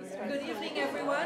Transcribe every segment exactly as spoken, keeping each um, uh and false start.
Good evening, everyone.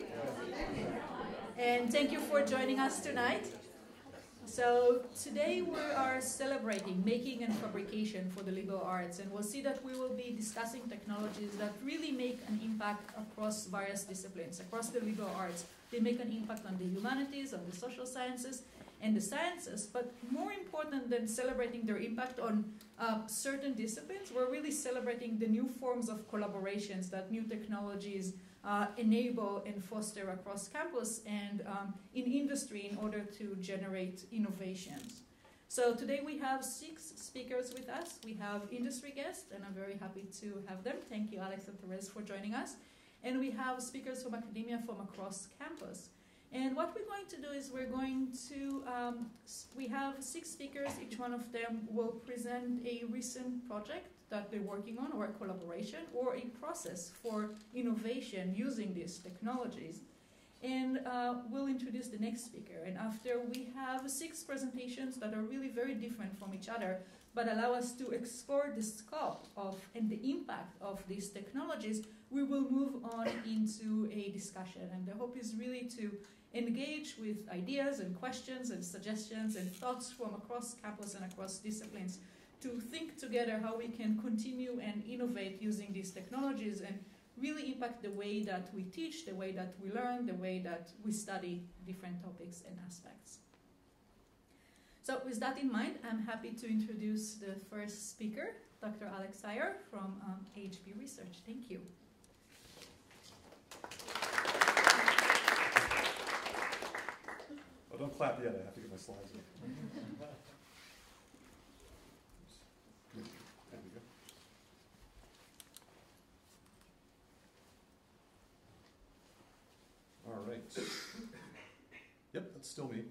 And thank you for joining us tonight. So today we are celebrating making and fabrication for the liberal arts, and we'll see that we will be discussing technologies that really make an impact across various disciplines, across the liberal arts. They make an impact on the humanities, on the social sciences, and the sciences, but more important than celebrating their impact on uh, certain disciplines, we're really celebrating the new forms of collaborations that new technologies uh, enable and foster across campus and um, in industry in order to generate innovations. So today we have six speakers with us. We have industry guests, and I'm very happy to have them. Thank you, Alex and Therese, for joining us. And we have speakers from academia from across campus. And what we're going to do is we're going to, um, we have six speakers, each one of them will present a recent project that they're working on, or a collaboration, or a process for innovation using these technologies. And uh, we'll introduce the next speaker. And after we have six presentations that are really very different from each other, but allow us to explore the scope of and the impact of these technologies, we will move on into a discussion. And the hope is really to engage with ideas and questions and suggestions and thoughts from across campus and across disciplines to think together how we can continue and innovate using these technologies and really impact the way that we teach, the way that we learn, the way that we study different topics and aspects. So with that in mind, I'm happy to introduce the first speaker, Doctor Alex Sayer from um, H P Research. Thank you. Oh, don't clap yet, I have to get my slides in. There we go. All right. Yep, that's still me.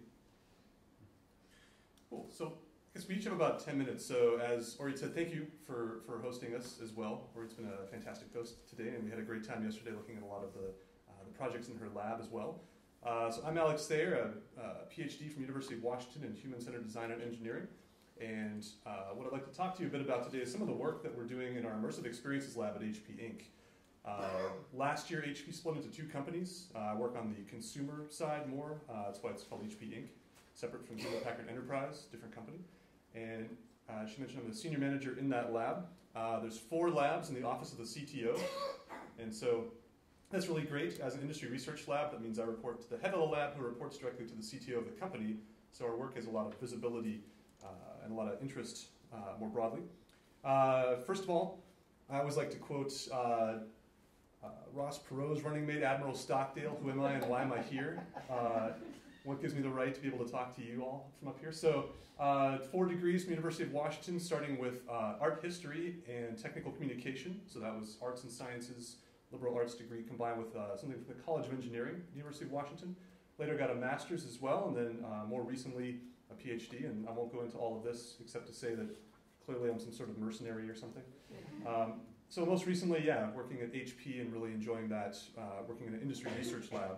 Cool, so I guess we each have about ten minutes. So as Ori said, thank you for, for hosting us as well. Ori's been a fantastic host today, and we had a great time yesterday looking at a lot of the, uh, the projects in her lab as well. Uh, so I'm Alex Thayer, a, a PhD from University of Washington in Human-Centered Design and Engineering. And uh, what I'd like to talk to you a bit about today is some of the work that we're doing in our Immersive Experiences Lab at H P Incorporated. Uh, last year, H P split into two companies. Uh, I work on the consumer side more. Uh, that's why it's called H P Incorporated, separate from Hewlett Packard Enterprise, different company. And uh, she mentioned I'm the senior manager in that lab. Uh, there's four labs in the office of the C T O. And so that's really great. As an industry research lab, that means I report to the head of the lab, who reports directly to the C T O of the company. So our work has a lot of visibility uh, and a lot of interest uh, more broadly. Uh, first of all, I always like to quote uh, uh, Ross Perot's running mate, Admiral Stockdale, who am I and why am I here? Uh, what gives me the right to be able to talk to you all from up here? So uh, four degrees from University of Washington, starting with uh, art history and technical communication. So that was arts and sciences, liberal arts degree combined with uh, something from the College of Engineering, University of Washington. Later got a master's as well, and then uh, more recently a PhD, and I won't go into all of this except to say that clearly I'm some sort of mercenary or something. Um, so most recently, yeah, working at H P and really enjoying that, uh, working in an industry research lab.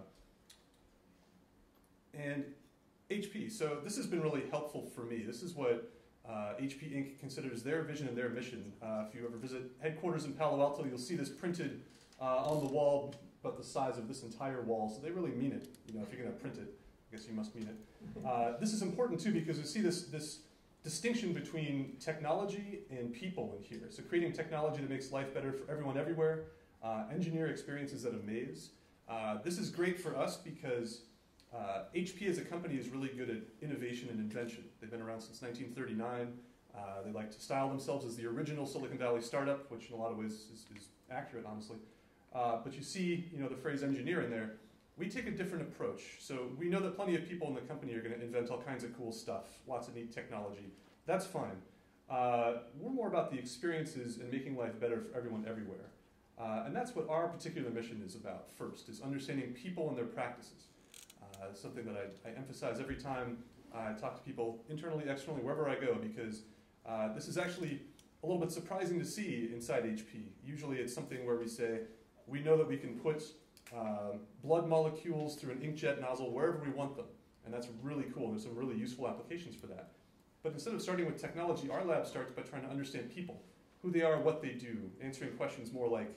And H P, so this has been really helpful for me. This is what uh, H P Incorporated considers their vision and their mission. Uh, if you ever visit headquarters in Palo Alto, you'll see this printed Uh, on the wall, but the size of this entire wall, so they really mean it. You know, if you're going to print it, I guess you must mean it. Uh, this is important too because you see this this distinction between technology and people in here. So creating technology that makes life better for everyone everywhere, uh, engineer experiences that amaze. Uh, this is great for us because uh, H P as a company is really good at innovation and invention. They've been around since nineteen thirty-nine. Uh, they like to style themselves as the original Silicon Valley startup, which in a lot of ways is, is accurate, honestly. Uh, but you see, you know, the phrase engineer in there. We take a different approach. So we know that plenty of people in the company are going to invent all kinds of cool stuff, lots of neat technology. That's fine. Uh, we're more about the experiences and making life better for everyone everywhere. Uh, and that's what our particular mission is about first, is understanding people and their practices. Uh, something that I, I emphasize every time I talk to people internally, externally, wherever I go, because uh, this is actually a little bit surprising to see inside H P. Usually it's something where we say, we know that we can put uh, blood molecules through an inkjet nozzle wherever we want them. And that's really cool. There's some really useful applications for that. But instead of starting with technology, our lab starts by trying to understand people, who they are, what they do, answering questions more like,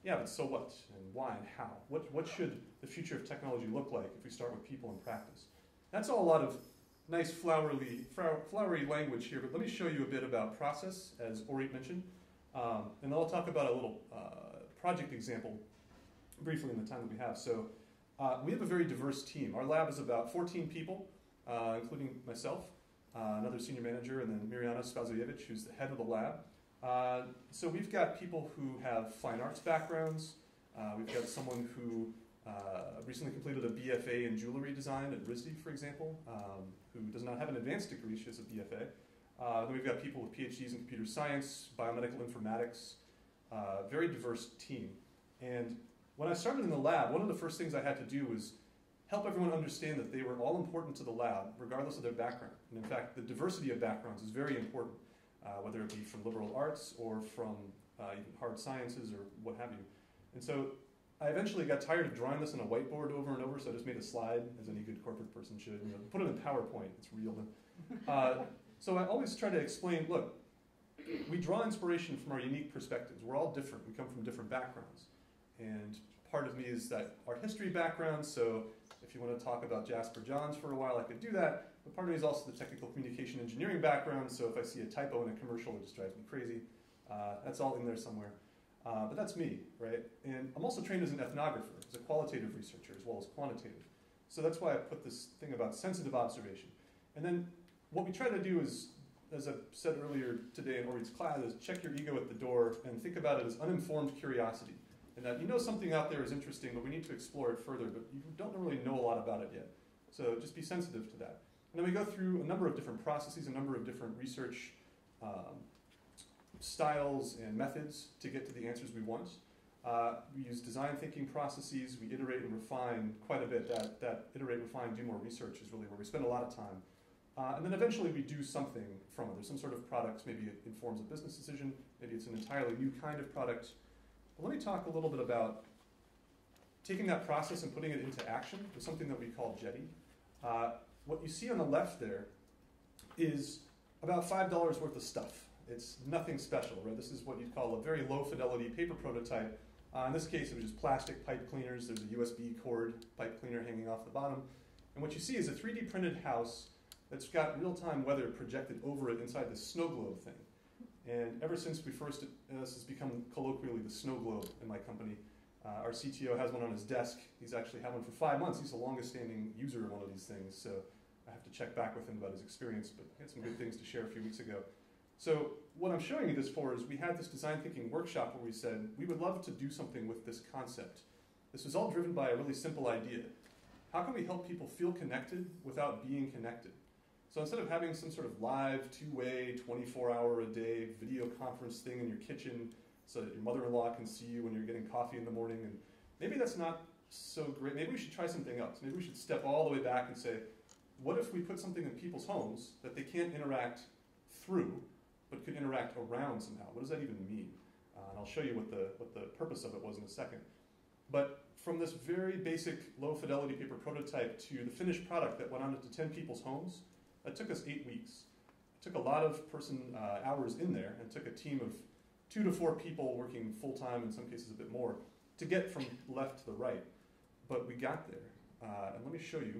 Yeah, but so what? And why and how? What, what should the future of technology look like if we start with people in practice? That's all a lot of nice flowery, flowery language here, but let me show you a bit about process, as Orit mentioned. Um, and then I'll talk about a little uh, project example briefly in the time that we have. So uh, we have a very diverse team. Our lab is about fourteen people, uh, including myself, uh, another senior manager, and then Mirjana Spasojevic, who's the head of the lab. Uh, so we've got people who have fine arts backgrounds. Uh, we've got someone who uh, recently completed a B F A in jewelry design at RISD, for example, um, who does not have an advanced degree, she has a B F A. Uh, then we've got people with P H Ds in computer science, biomedical informatics, uh, very diverse team. And when I started in the lab, one of the first things I had to do was help everyone understand that they were all important to the lab, regardless of their background. And in fact, the diversity of backgrounds is very important. Uh, whether it be from liberal arts or from uh, even hard sciences or what have you. And so I eventually got tired of drawing this on a whiteboard over and over, so I just made a slide, as any good corporate person should. You know, put it in PowerPoint, it's real. Uh, so I always try to explain, look, we draw inspiration from our unique perspectives. We're all different. We come from different backgrounds. And part of me is that art history background, so if you want to talk about Jasper Johns for a while, I could do that. But part of me is also the technical communication engineering background, so if I see a typo in a commercial, it just drives me crazy. Uh, that's all in there somewhere. Uh, but that's me, right? And I'm also trained as an ethnographer, as a qualitative researcher as well as quantitative. So that's why I put this thing about sensitive observation. And then what we try to do is, as I said earlier today in Orit's class, is check your ego at the door and think about it as uninformed curiosity. And that you know something out there is interesting, but we need to explore it further, but you don't really know a lot about it yet. So just be sensitive to that. And then we go through a number of different processes, a number of different research um, styles and methods to get to the answers we want. Uh, we use design thinking processes. We iterate and refine quite a bit. That, that iterate, refine, do more research is really where we spend a lot of time. Uh, and then eventually we do something from it. There's some sort of product. Maybe it informs a business decision. Maybe it's an entirely new kind of product. But let me talk a little bit about taking that process and putting it into action with something that we call Jetty. Uh, What you see on the left there is about five dollars worth of stuff. It's nothing special, right? This is what you'd call a very low fidelity paper prototype. Uh, in this case, it was just plastic pipe cleaners. There's a U S B cord pipe cleaner hanging off the bottom. And what you see is a three D printed house that's got real-time weather projected over it inside this snow globe thing. And ever since we first, uh, this has become colloquially the snow globe in my company. Uh, our C T O has one on his desk. He's actually had one for five months. He's the longest standing user of one of these things, so I have to check back with him about his experience, but he had some good things to share a few weeks ago. So what I'm showing you this for is we had this design thinking workshop where we said, we would love to do something with this concept. This was all driven by a really simple idea. How can we help people feel connected without being connected? So instead of having some sort of live, two-way, twenty-four hour a day video conference thing in your kitchen, so that your mother-in-law can see you when you're getting coffee in the morning. And maybe that's not so great. Maybe we should try something else. Maybe we should step all the way back and say, what if we put something in people's homes that they can't interact through, but could interact around somehow? What does that even mean? Uh, and I'll show you what the, what the purpose of it was in a second. But from this very basic low-fidelity paper prototype to the finished product that went on into ten people's homes, that took us eight weeks. It took a lot of person uh, hours in there, and took a team of two to four people working full-time, in some cases a bit more, to get from left to the right. But we got there. Uh, and let me show you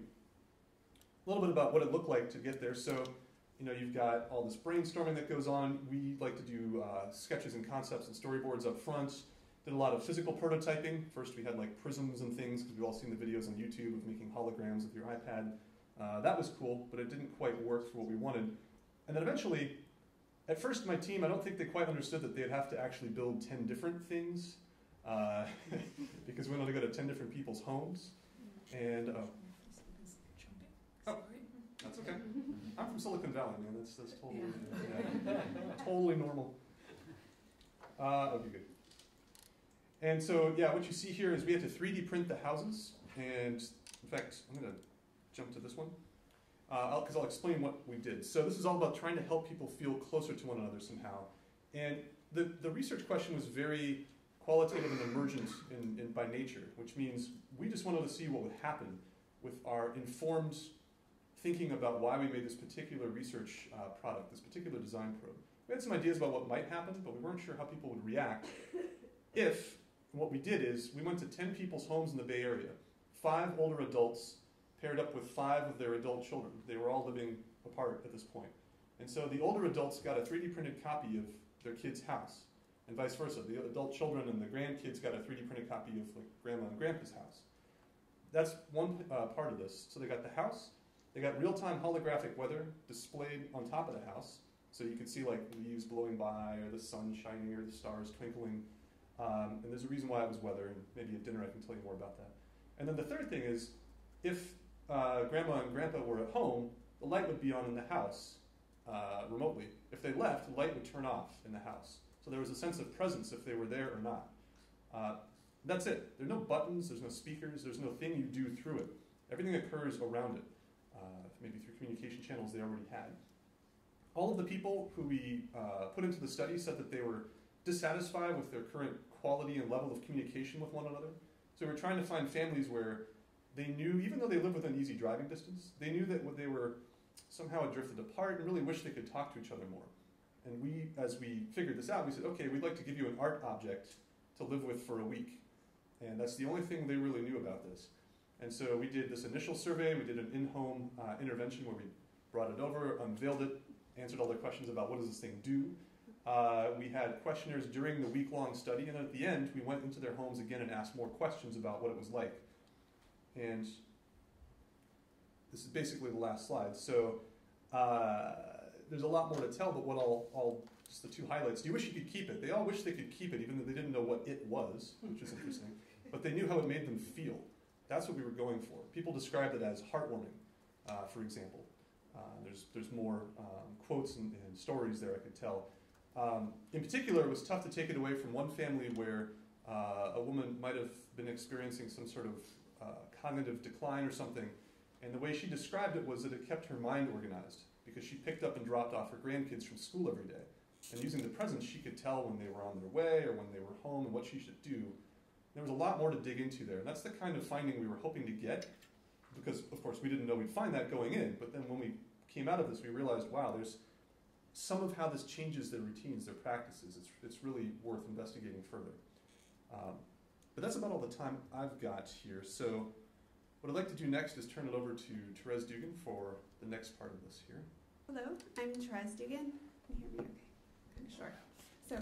a little bit about what it looked like to get there. So, you know, you've got all this brainstorming that goes on. We like to do uh, sketches and concepts and storyboards up front. Did a lot of physical prototyping. First we had like prisms and things, because we've all seen the videos on YouTube of making holograms with your iPad. Uh, that was cool, but it didn't quite work for what we wanted. And then eventually, at first, my team, I don't think they quite understood that they'd have to actually build ten different things, uh, because we wanted to go to ten different people's homes. And, uh, oh, that's okay. I'm from Silicon Valley, man. That's, that's totally, yeah, totally normal. Uh, okay, good. And so, yeah, what you see here is we had to three D print the houses. And, in fact, I'm going to jump to this one. Because uh, I'll, I'll explain what we did. So this is all about trying to help people feel closer to one another somehow. And the, the research question was very qualitative and emergent in, in, by nature, which means we just wanted to see what would happen with our informed thinking about why we made this particular research uh, product, this particular design probe. We had some ideas about what might happen, but we weren't sure how people would react if And what we did is we went to ten people's homes in the Bay Area, five older adults paired up with five of their adult children. They were all living apart at this point. And so the older adults got a three D printed copy of their kid's house, and vice versa. The adult children and the grandkids got a three D printed copy of like grandma and grandpa's house. That's one uh, part of this. So they got the house, they got real-time holographic weather displayed on top of the house, so you could see like leaves blowing by, or the sun shining, or the stars twinkling. Um, and there's a reason why it was weather, and maybe at dinner I can tell you more about that. And then the third thing is, if uh, grandma and grandpa were at home, the light would be on in the house uh, remotely. If they left, the light would turn off in the house. So there was a sense of presence if they were there or not. Uh, that's it. There are no buttons, there's no speakers, there's no thing you do through it. Everything occurs around it, uh, maybe through communication channels they already had. All of the people who we uh, put into the study said that they were dissatisfied with their current quality and level of communication with one another. So we were trying to find families where they knew, even though they lived within easy driving distance, they knew that they were somehow drifted apart and really wished they could talk to each other more. And we, as we figured this out, we said, okay, we'd like to give you an art object to live with for a week. And that's the only thing they really knew about this. And so we did this initial survey, we did an in-home uh, intervention where we brought it over, unveiled it, answered all the questions about what does this thing do. Uh, we had questionnaires during the week-long study, and at the end, we went into their homes again and asked more questions about what it was like. And this is basically the last slide. So uh, there's a lot more to tell, but what I'll, I'll, just the two highlights. You wish you could keep it. They all wish they could keep it, even though they didn't know what it was, which is interesting. But they knew how it made them feel. That's what we were going for. People described it as heartwarming, uh, for example. Uh, there's, there's more um, quotes and, and stories there I could tell. Um, in particular, it was tough to take it away from one family where uh, a woman might have been experiencing some sort of uh, cognitive decline or something, and the way she described it was that it kept her mind organized because she picked up and dropped off her grandkids from school every day. And using the presents, she could tell when they were on their way or when they were home and what she should do. There was a lot more to dig into there, and that's the kind of finding we were hoping to get because, of course, we didn't know we'd find that going in, but then when we came out of this, we realized, wow, there's some of how this changes their routines, their practices. It's, it's really worth investigating further. Um, but that's about all the time I've got here. So what I'd like to do next is turn it over to Therese Dugan for the next part of this here. Hello, I'm Therese Dugan. Can you hear me okay? Kind of short. So,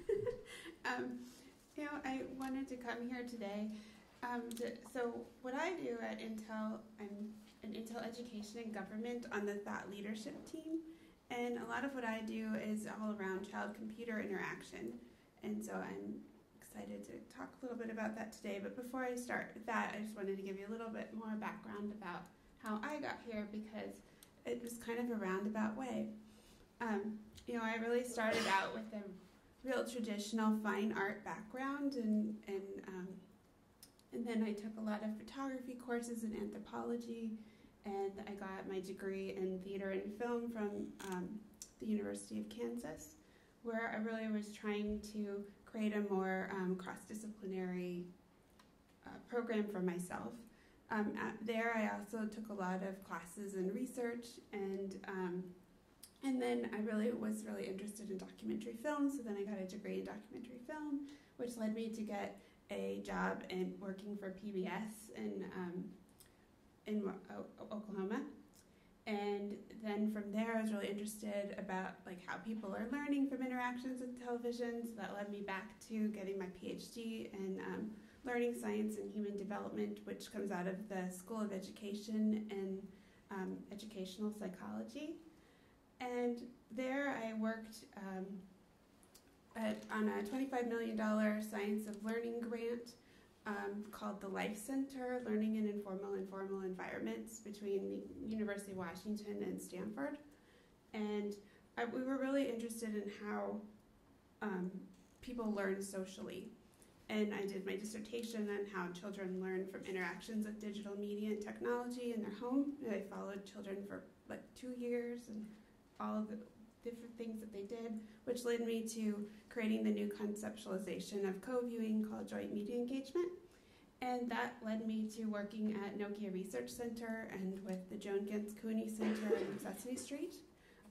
um, you know, I wanted to come here today. Um, to, so what I do at Intel, I'm an Intel Education and Government on the Thought Leadership team. And a lot of what I do is all around child-computer interaction. And so I'm excited to talk a little bit about that today. But before I start with that, I just wanted to give you a little bit more background about how I got here because it was kind of a roundabout way. Um, you know, I really started out with a real traditional fine art background, and and um, and then I took a lot of photography courses in anthropology, and I got my degree in theater and film from um, the University of Kansas, where I really was trying to create a more um, cross-disciplinary uh, program for myself. Um, at, there, I also took a lot of classes in research, and um, and then I really was really interested in documentary film. So then I got a degree in documentary film, which led me to get a job in working for P B S in um, in o- Oklahoma. And then from there, I was really interested about like how people are learning from interactions with television. So that led me back to getting my PhD in um, learning science and human development, which comes out of the School of Education and um, Educational Psychology. And there I worked um, at, on a twenty-five million dollars Science of Learning grant um, called the Life Center, Learning in Informal and Formal Environments between the University of Washington and Stanford. And I, we were really interested in how um, people learn socially. And I did my dissertation on how children learn from interactions with digital media and technology in their home. And I followed children for like two years and all of the different things that they did, which led me to creating the new conceptualization of co-viewing called joint media engagement. And that led me to working at Nokia Research Center and with the Joan Gens Cooney Center in Sesame Street.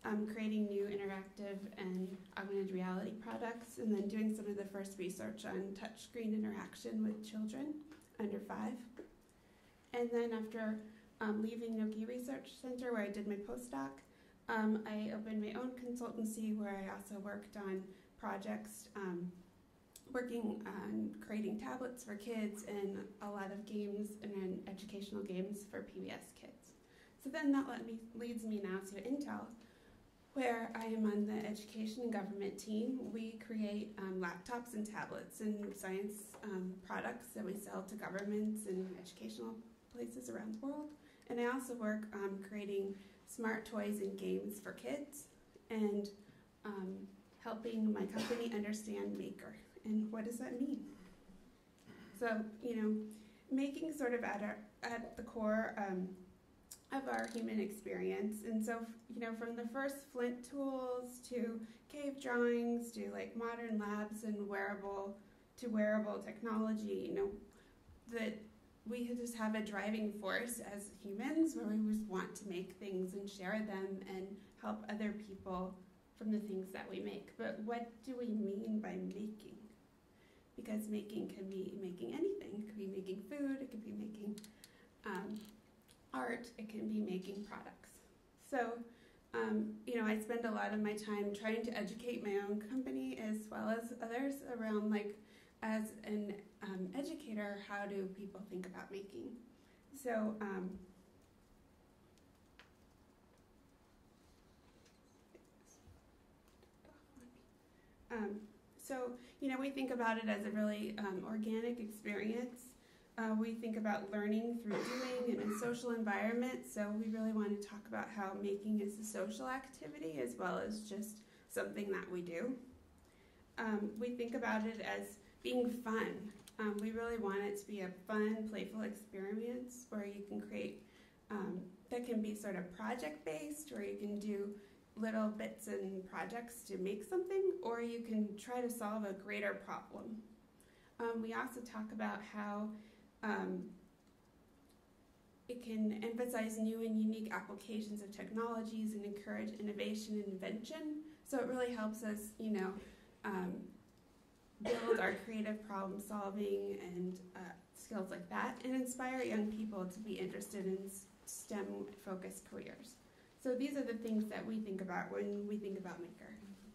um, creating new interactive and augmented reality products, and then doing some of the first research on touchscreen interaction with children under five. And then after um, leaving Noki Research Center, where I did my postdoc, um, I opened my own consultancy where I also worked on projects um, working on creating tablets for kids and a lot of games and educational games for P B S kids. So then that let me, leads me now to Intel, where I am on the education and government team. We create um, laptops and tablets and science um, products that we sell to governments and educational places around the world. And I also work on creating smart toys and games for kids and um, helping my company understand maker. And what does that mean? So, you know, making sort of at, our, at the core um, of our human experience. And so, you know, from the first flint tools to cave drawings to like modern labs and wearable to wearable technology, you know, that we just have a driving force as humans where we just want to make things and share them and help other people from the things that we make. But what do we mean by making? Because making can be making anything. It could be making food, it could be making um, art, it can be making products. So, um, you know, I spend a lot of my time trying to educate my own company as well as others around, like, as an um, educator, how do people think about making? So, um, um, so, you know, we think about it as a really um, organic experience. Uh, we think about learning through doing in a social environment, so we really want to talk about how making is a social activity as well as just something that we do. Um, we think about it as being fun. Um, we really want it to be a fun, playful experience where you can create, um, that can be sort of project-based, or you can do little bits and projects to make something, or you can try to solve a greater problem. Um, we also talk about how um, it can emphasize new and unique applications of technologies and encourage innovation and invention. So it really helps us, you know, um, build our creative problem solving and uh, skills like that, and inspire young people to be interested in STEM-focused careers. So these are the things that we think about when we think about Maker.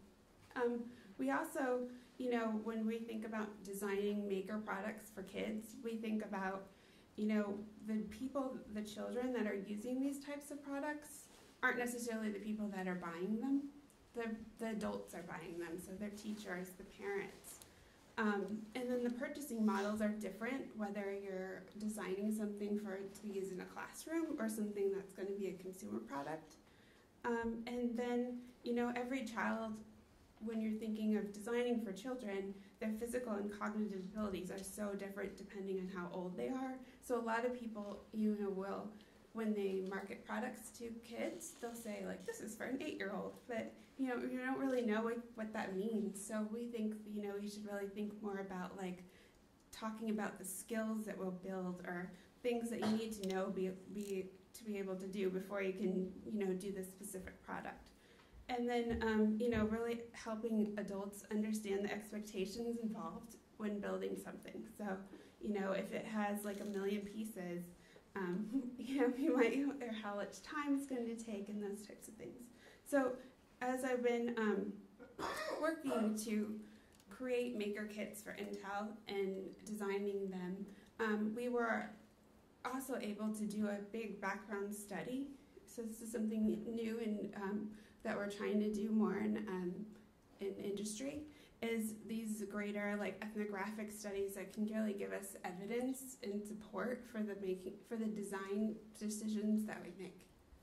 Um, we also, you know, when we think about designing Maker products for kids, we think about, you know, the people, the children that are using these types of products aren't necessarily the people that are buying them. The, the adults are buying them, so their teachers, the parents. Um, and then the purchasing models are different, whether you're designing something for to be used in a classroom or something that's going to be a consumer product. Um, and then, you know, every child, when you're thinking of designing for children, their physical and cognitive abilities are so different depending on how old they are. So a lot of people, you know, will, when they market products to kids, they'll say, like, this is for an eight-year-old, but, you know, you don't really know what, what that means. So we think, you know, you should really think more about, like, talking about the skills that will build or things that you need to know be, be to be able to do before you can, you know, do this specific product. And then, um, you know, really helping adults understand the expectations involved when building something. So, you know, if it has like a million pieces, um, you know, you might, or how much time it's going to take and those types of things. So as I've been um, working to create maker kits for Intel and designing them, um, we were also able to do a big background study. So this is something new and um, that we're trying to do more in, um, in industry, is these greater like ethnographic studies that can really give us evidence and support for the making for the design decisions that we make.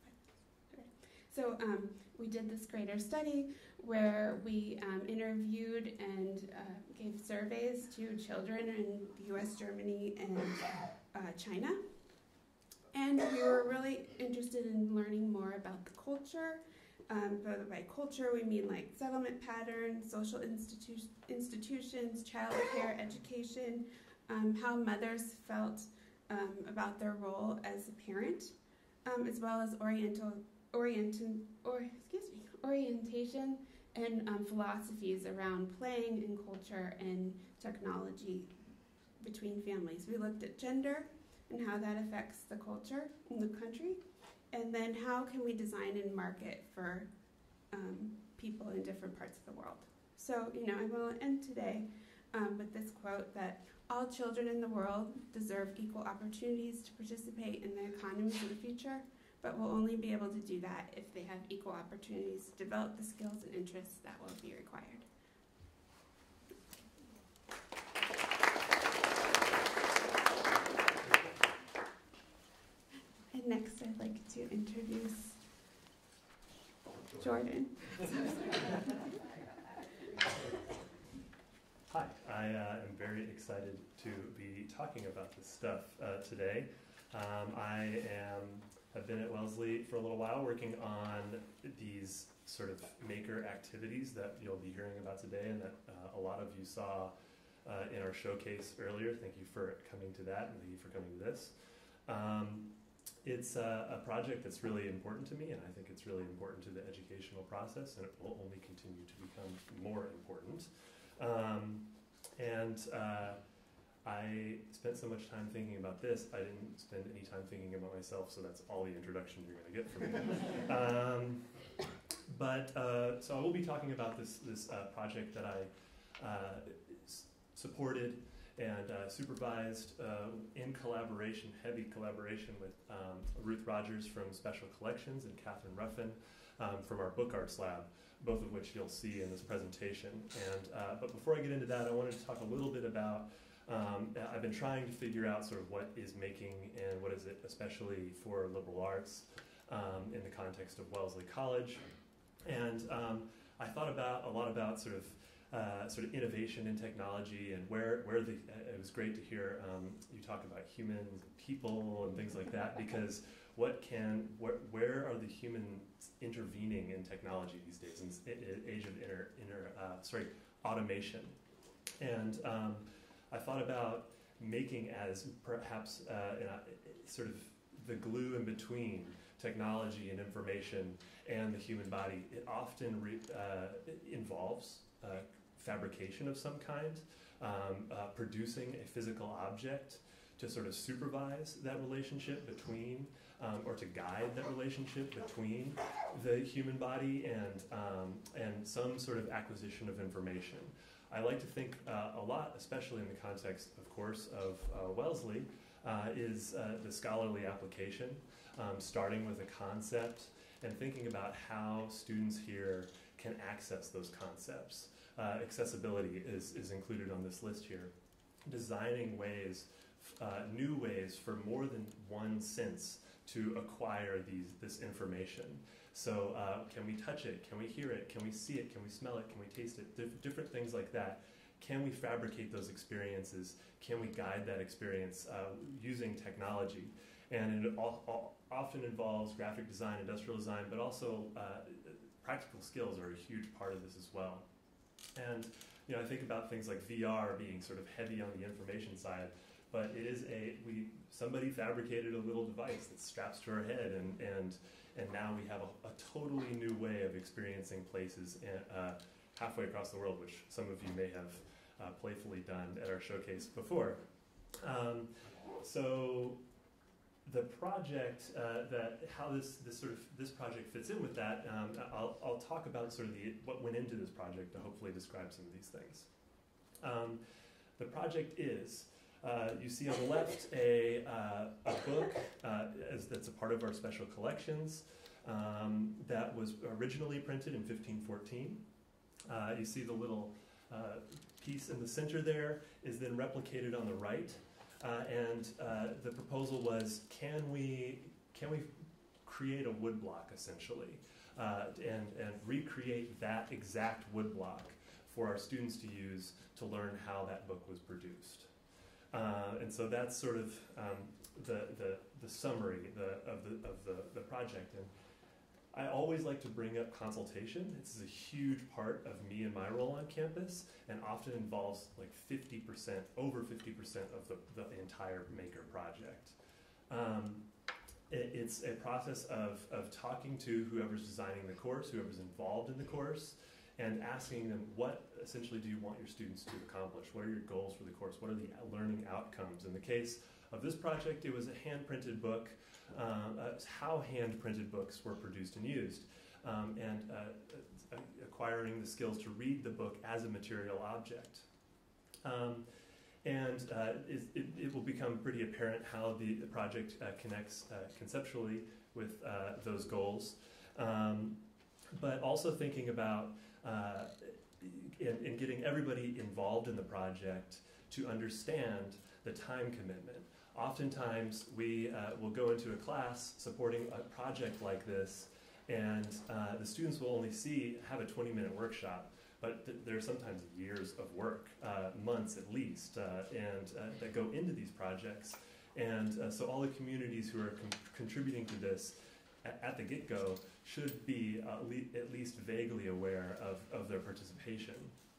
So um, we did this greater study where we um, interviewed and uh, gave surveys to children in the U S, Germany, and uh, China. And we were really interested in learning more about the culture. Um, but by culture, we mean like settlement patterns, social institu institutions, child care, education, um, how mothers felt um, about their role as a parent, um, as well as oriental, oriental, or excuse me, orientation and um, philosophies around playing and culture and technology between families. We looked at gender and how that affects the culture in the country, and then how can we design and market for um, people in different parts of the world. So, you know, I will end today um, with this quote that all children in the world deserve equal opportunities to participate in the economies of the future, but will only be able to do that if they have equal opportunities to develop the skills and interests that will be required. And next I'd like to introduce Jordan. Hi, I uh, am very excited to be talking about this stuff uh, today. Um, I am have been at Wellesley for a little while working on these sort of maker activities that you'll be hearing about today and that uh, a lot of you saw uh, in our showcase earlier. Thank you for coming to that and thank you for coming to this. Um, it's uh, a project that's really important to me, and I think it's really important to the educational process, and it will only continue to become more important. Um, and uh, I spent so much time thinking about this, I didn't spend any time thinking about myself, so that's all the introduction you're going to get from me. um, but, uh, so I will be talking about this, this uh, project that I uh, s- supported and uh, supervised uh, in collaboration, heavy collaboration with um, Ruth Rogers from Special Collections and Catherine Ruffin um, from our Book Arts Lab, both of which you'll see in this presentation. And uh, but before I get into that, I wanted to talk a little bit about Um, I've been trying to figure out sort of what is making and what is it, especially for liberal arts, um, in the context of Wellesley College. And um, I thought about a lot about sort of uh, sort of innovation in technology and where where the. Uh, it was great to hear um, you talk about humans, people, and things like that, because what can where where are the humans intervening in technology these days in the age of inter, inter uh, sorry automation, and um, I thought about making as perhaps uh, in a, sort of the glue in between technology and information and the human body. It often re, uh, it involves uh, fabrication of some kind, um, uh, producing a physical object to sort of supervise that relationship between, um, or to guide that relationship between the human body and um, and some sort of acquisition of information. I like to think uh, a lot, especially in the context, of course, of uh, Wellesley, uh, is uh, the scholarly application, um, starting with a concept and thinking about how students here can access those concepts. Uh, accessibility is, is included on this list here. Designing ways, uh, new ways for more than one sense to acquire these, this information. So uh, can we touch it? Can we hear it? Can we see it? Can we smell it? Can we taste it? Dif- different things like that. Can we fabricate those experiences? Can we guide that experience uh, using technology? And it all, all often involves graphic design, industrial design, but also uh, practical skills are a huge part of this as well. And you know, I think about things like V R being sort of heavy on the information side, but it is a we somebody fabricated a little device that straps to our head, and and and now we have a, a totally new way of experiencing places in, uh, halfway across the world, which some of you may have uh, playfully done at our showcase before. Um, so the project uh, that how this this sort of this project fits in with that, um, I'll I'll talk about sort of the what went into this project to hopefully describe some of these things. Um, the project is. Uh, you see on the left a, uh, a book uh, as, that's a part of our special collections um, that was originally printed in fifteen fourteen. Uh, you see the little uh, piece in the center there is then replicated on the right. Uh, and uh, the proposal was, can we, can we create a woodblock, essentially, uh, and, and recreate that exact woodblock for our students to use to learn how that book was produced. Uh, and so that's sort of um, the, the the summary the, of the of the, the project. And I always like to bring up consultation. This is a huge part of me and my role on campus, and often involves like fifty percent, over fifty percent of the, the entire maker project. Um, it, it's a process of, of talking to whoever's designing the course, whoever's involved in the course, and asking them, what essentially do you want your students to accomplish? What are your goals for the course? What are the learning outcomes? In the case of this project, it was a hand-printed book, um, uh, how hand-printed books were produced and used, um, and uh, acquiring the skills to read the book as a material object. Um, and uh, it, it, it will become pretty apparent how the, the project uh, connects uh, conceptually with uh, those goals. Um, but also thinking about uh, in, in getting everybody involved in the project to understand the time commitment. Oftentimes we uh, will go into a class supporting a project like this, and uh, the students will only see, have a twenty minute workshop, but th there are sometimes years of work, uh, months at least, uh, and uh, that go into these projects. And uh, so all the communities who are con contributing to this at, at the get-go should be uh, le at least vaguely aware of, of their participation.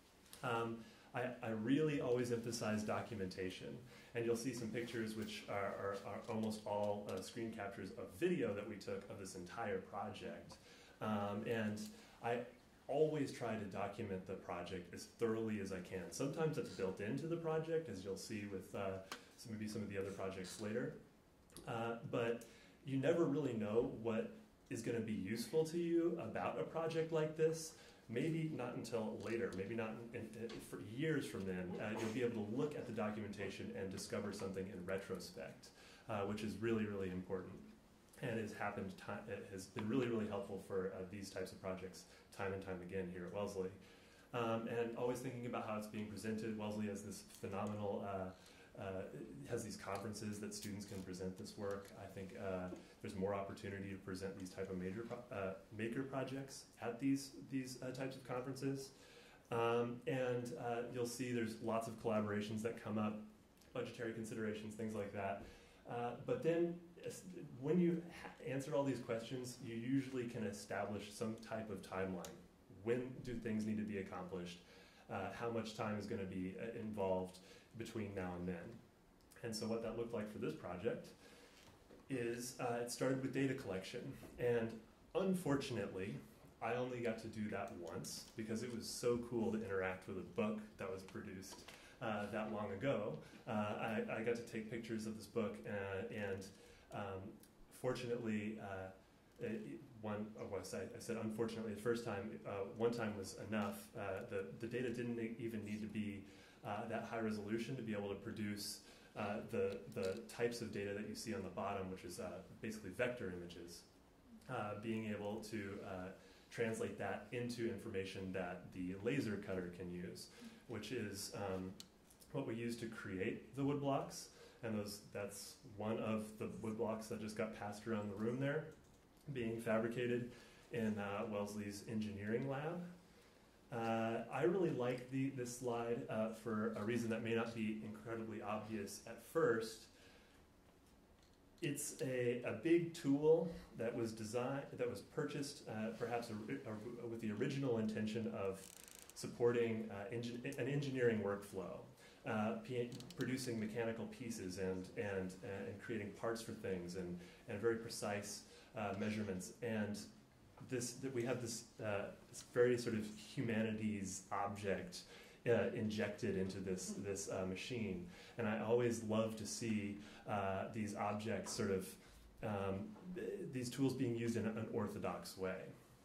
Um, I, I really always emphasize documentation, and you'll see some pictures which are, are, are almost all uh, screen captures of video that we took of this entire project. Um, and I always try to document the project as thoroughly as I can. Sometimes it's built into the project, as you'll see with uh, some, maybe some of the other projects later. Uh, but you never really know what is going to be useful to you about a project like this. Maybe not until later, maybe not in, in, for years from then, uh, you'll be able to look at the documentation and discover something in retrospect, uh, which is really, really important. And has happened, it has been really, really helpful for uh, these types of projects time and time again here at Wellesley. Um, and always thinking about how it's being presented. Wellesley has this phenomenal, uh, uh, has these conferences that students can present this work. I think uh, there's more opportunity to present these type of major pro uh, maker projects at these, these uh, types of conferences. Um, and uh, you'll see there's lots of collaborations that come up, budgetary considerations, things like that. Uh, but then when you ha answer all these questions, you usually can establish some type of timeline. When do things need to be accomplished? Uh, how much time is going to be uh, involved between now and then? And so what that looked like for this project is uh, it started with data collection. And unfortunately, I only got to do that once because it was so cool to interact with a book that was produced uh, that long ago. Uh, I, I got to take pictures of this book, uh, and um, fortunately, uh, it, one, oh, I said unfortunately the first time, uh, one time was enough. Uh, the, the data didn't even need to be uh, that high resolution to be able to produce uh, the, the types of data that you see on the bottom, which is uh, basically vector images. Uh, being able to uh, translate that into information that the laser cutter can use, which is um, what we use to create the wood blocks. And those, that's one of the wood blocks that just got passed around the room there, being fabricated in uh, Wellesley's engineering lab. Uh, I really like the, this slide uh, for a reason that may not be incredibly obvious at first. It's a, a big tool that was designed, that was purchased uh, perhaps a, a, with the original intention of supporting uh, engin an engineering workflow. Uh, producing mechanical pieces and, and, and creating parts for things and, and very precise uh, measurements. And this, that we have this, uh, this very sort of humanities object uh, injected into this, this uh, machine. And I always love to see uh, these objects sort of, um, these tools being used in an unorthodox way.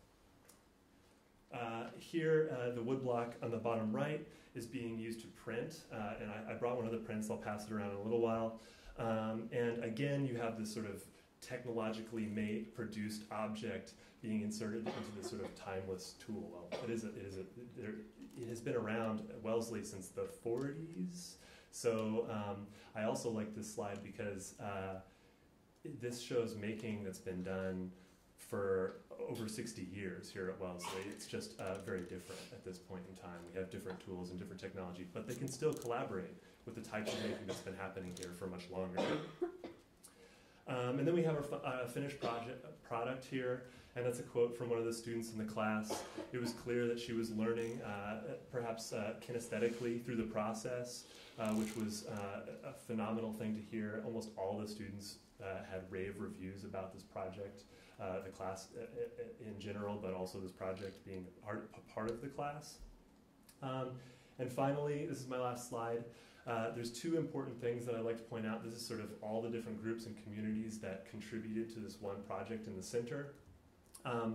Uh, here, uh, the woodblock on the bottom right is being used to print, uh, and I, I brought one of the prints. I'll pass it around in a little while. Um, and again, you have this sort of technologically made, produced object being inserted into this sort of timeless tool. Well, it is a, it is a, there, it has been around at Wellesley since the forties. So um, I also like this slide because uh, this shows making that's been done for over sixty years here at Wellesley. It's just uh, very different at this point in time. We have different tools and different technology, but they can still collaborate with the types of making that's been happening here for much longer. Um, and then we have our uh, finished project, product here, and that's a quote from one of the students in the class. It was clear that she was learning uh, perhaps uh, kinesthetically through the process, uh, which was uh, a phenomenal thing to hear. Almost all the students uh, had rave reviews about this project, uh, the class in general, but also this project being a part, a part of the class. Um, and finally, this is my last slide. Uh, there's two important things that I'd like to point out. This is sort of all the different groups and communities that contributed to this one project in the center. Um,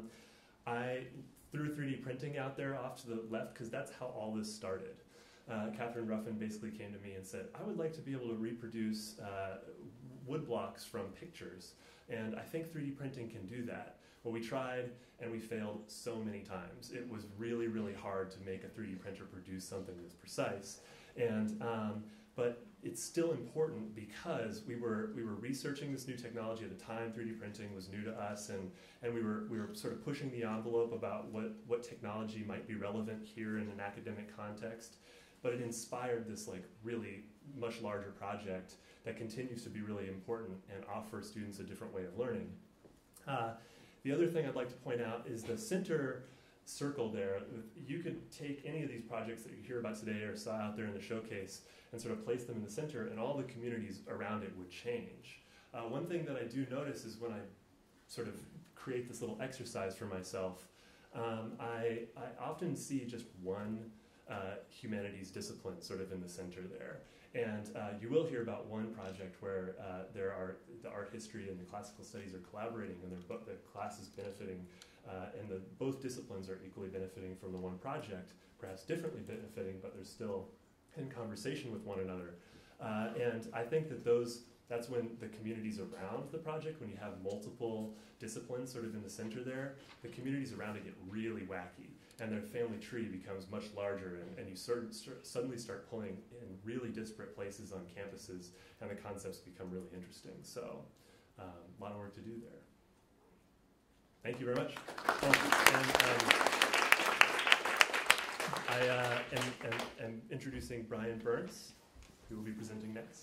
I threw three D printing out there off to the left because that's how all this started. Uh, Catherine Ruffin basically came to me and said, I would like to be able to reproduce uh, wood blocks from pictures, and I think three D printing can do that. Well, we tried and we failed so many times. It was really, really hard to make a three D printer produce something that's precise. And um, but it's still important because we were we were researching this new technology at the time. three D printing was new to us, and and we were we were sort of pushing the envelope about what what technology might be relevant here in an academic context. But it inspired this like really much larger project that continues to be really important and offer students a different way of learning. Uh, the other thing I'd like to point out is the center circle there. You could take any of these projects that you hear about today or saw out there in the showcase and sort of place them in the center, and all the communities around it would change. Uh, one thing that I do notice is when I sort of create this little exercise for myself, um, I, I often see just one uh, humanities discipline sort of in the center there. And uh, you will hear about one project where uh, there are the art history and the classical studies are collaborating, and they're, the class is benefiting, uh, and the, both disciplines are equally benefiting from the one project, perhaps differently benefiting, but they're still in conversation with one another. Uh, and I think that those, that's when the communities around the project, when you have multiple disciplines sort of in the center there, the communities around it get really wacky, and their family tree becomes much larger, and, and you sort, sort, suddenly start pulling in really disparate places on campuses, and the concepts become really interesting. So um, a lot of work to do there. Thank you very much. Oh, and, um, I uh, am, am, am introducing Brian Burns, who will be presenting next.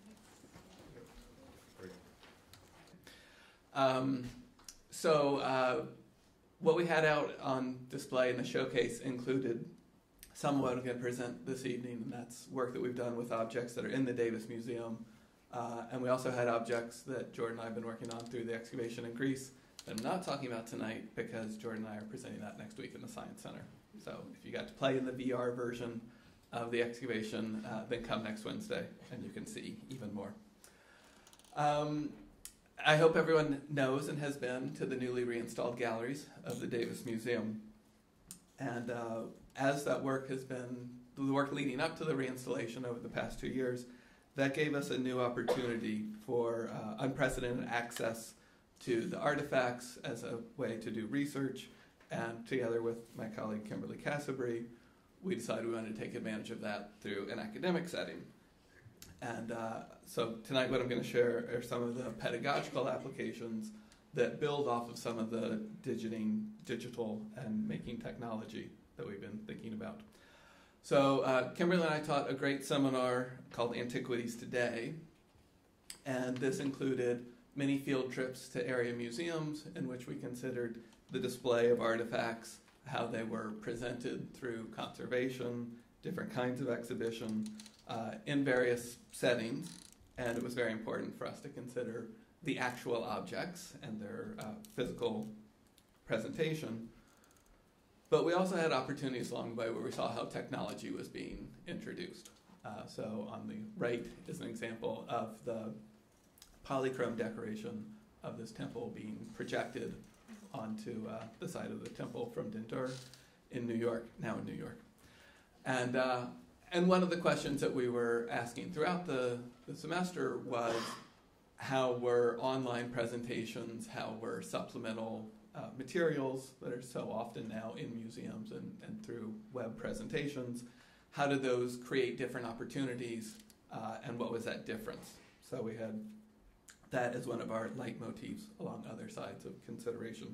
Um, so uh, what we had out on display in the showcase included some of what I'm going to present this evening, and that's work that we've done with objects that are in the Davis Museum. Uh, and we also had objects that Jordan and I have been working on through the excavation in Greece that I'm not talking about tonight because Jordan and I are presenting that next week in the Science Center. So if you got to play in the V R version of the excavation, uh, then come next Wednesday and you can see even more. Um, I hope everyone knows and has been to the newly reinstalled galleries of the Davis Museum. And uh, as that work has been, the work leading up to the reinstallation over the past two years, that gave us a new opportunity for uh, unprecedented access to the artifacts as a way to do research. And together with my colleague Kimberly Cassabry, we decided we wanted to take advantage of that through an academic setting. And uh, so tonight what I'm going to share are some of the pedagogical applications that build off of some of the digiting, digital and making technology that we've been thinking about. So uh, Kimberly and I taught a great seminar called Antiquities Today, and this included many field trips to area museums in which we considered the display of artifacts, how they were presented through conservation, different kinds of exhibition, uh, in various settings, and it was very important for us to consider the actual objects and their uh, physical presentation. But we also had opportunities along the way where we saw how technology was being introduced. Uh, so on the right is an example of the polychrome decoration of this temple being projected onto uh, the side of the temple from Dintur in New York, now in New York. And uh, and one of the questions that we were asking throughout the, the semester was how were online presentations, how were supplemental uh, materials that are so often now in museums and, and through web presentations, how did those create different opportunities, uh, and what was that difference? So we had that as one of our leitmotifs along other sides of consideration.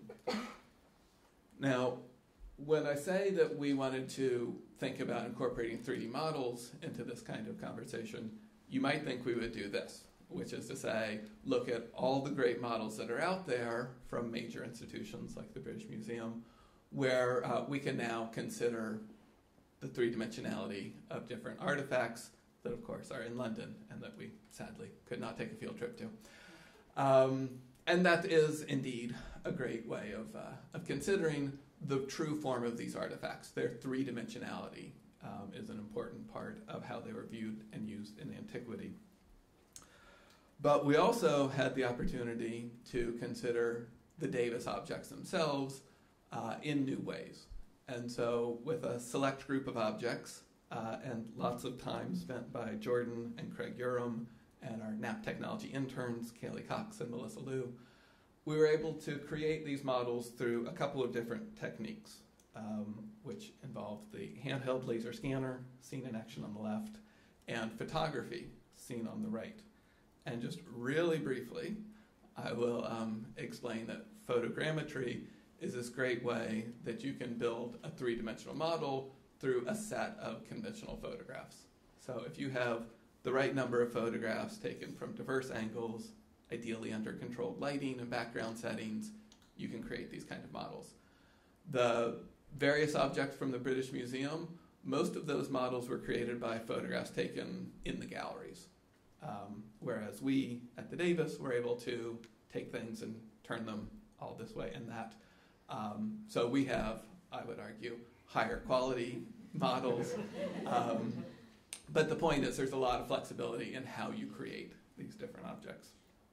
Now, when I say that we wanted to think about incorporating three D models into this kind of conversation, you might think we would do this, which is to say, look at all the great models that are out there from major institutions like the British Museum, where uh, we can now consider the three-dimensionality of different artifacts that, of course, are in London and that we sadly could not take a field trip to. Um, and that is indeed a great way of, uh, of considering the true form of these artifacts. Their three-dimensionality um, is an important part of how they were viewed and used in antiquity. But we also had the opportunity to consider the Davis objects themselves uh, in new ways. And so with a select group of objects uh, and lots of time spent by Jordan and Craig Urim and our N A P technology interns, Kaylee Cox and Melissa Liu, we were able to create these models through a couple of different techniques, um, which involved the handheld laser scanner, seen in action on the left, and photography, seen on the right. And just really briefly, I will um, explain that photogrammetry is this great way that you can build a three-dimensional model through a set of conventional photographs. So if you have the right number of photographs taken from diverse angles, ideally under controlled lighting and background settings, you can create these kind of models. The various objects from the British Museum, most of those models were created by photographs taken in the galleries. Um, whereas we at the Davis were able to take things and turn them all this way and that. Um, so we have, I would argue, higher quality models. Um, but the point is there's a lot of flexibility in how you create these different objects.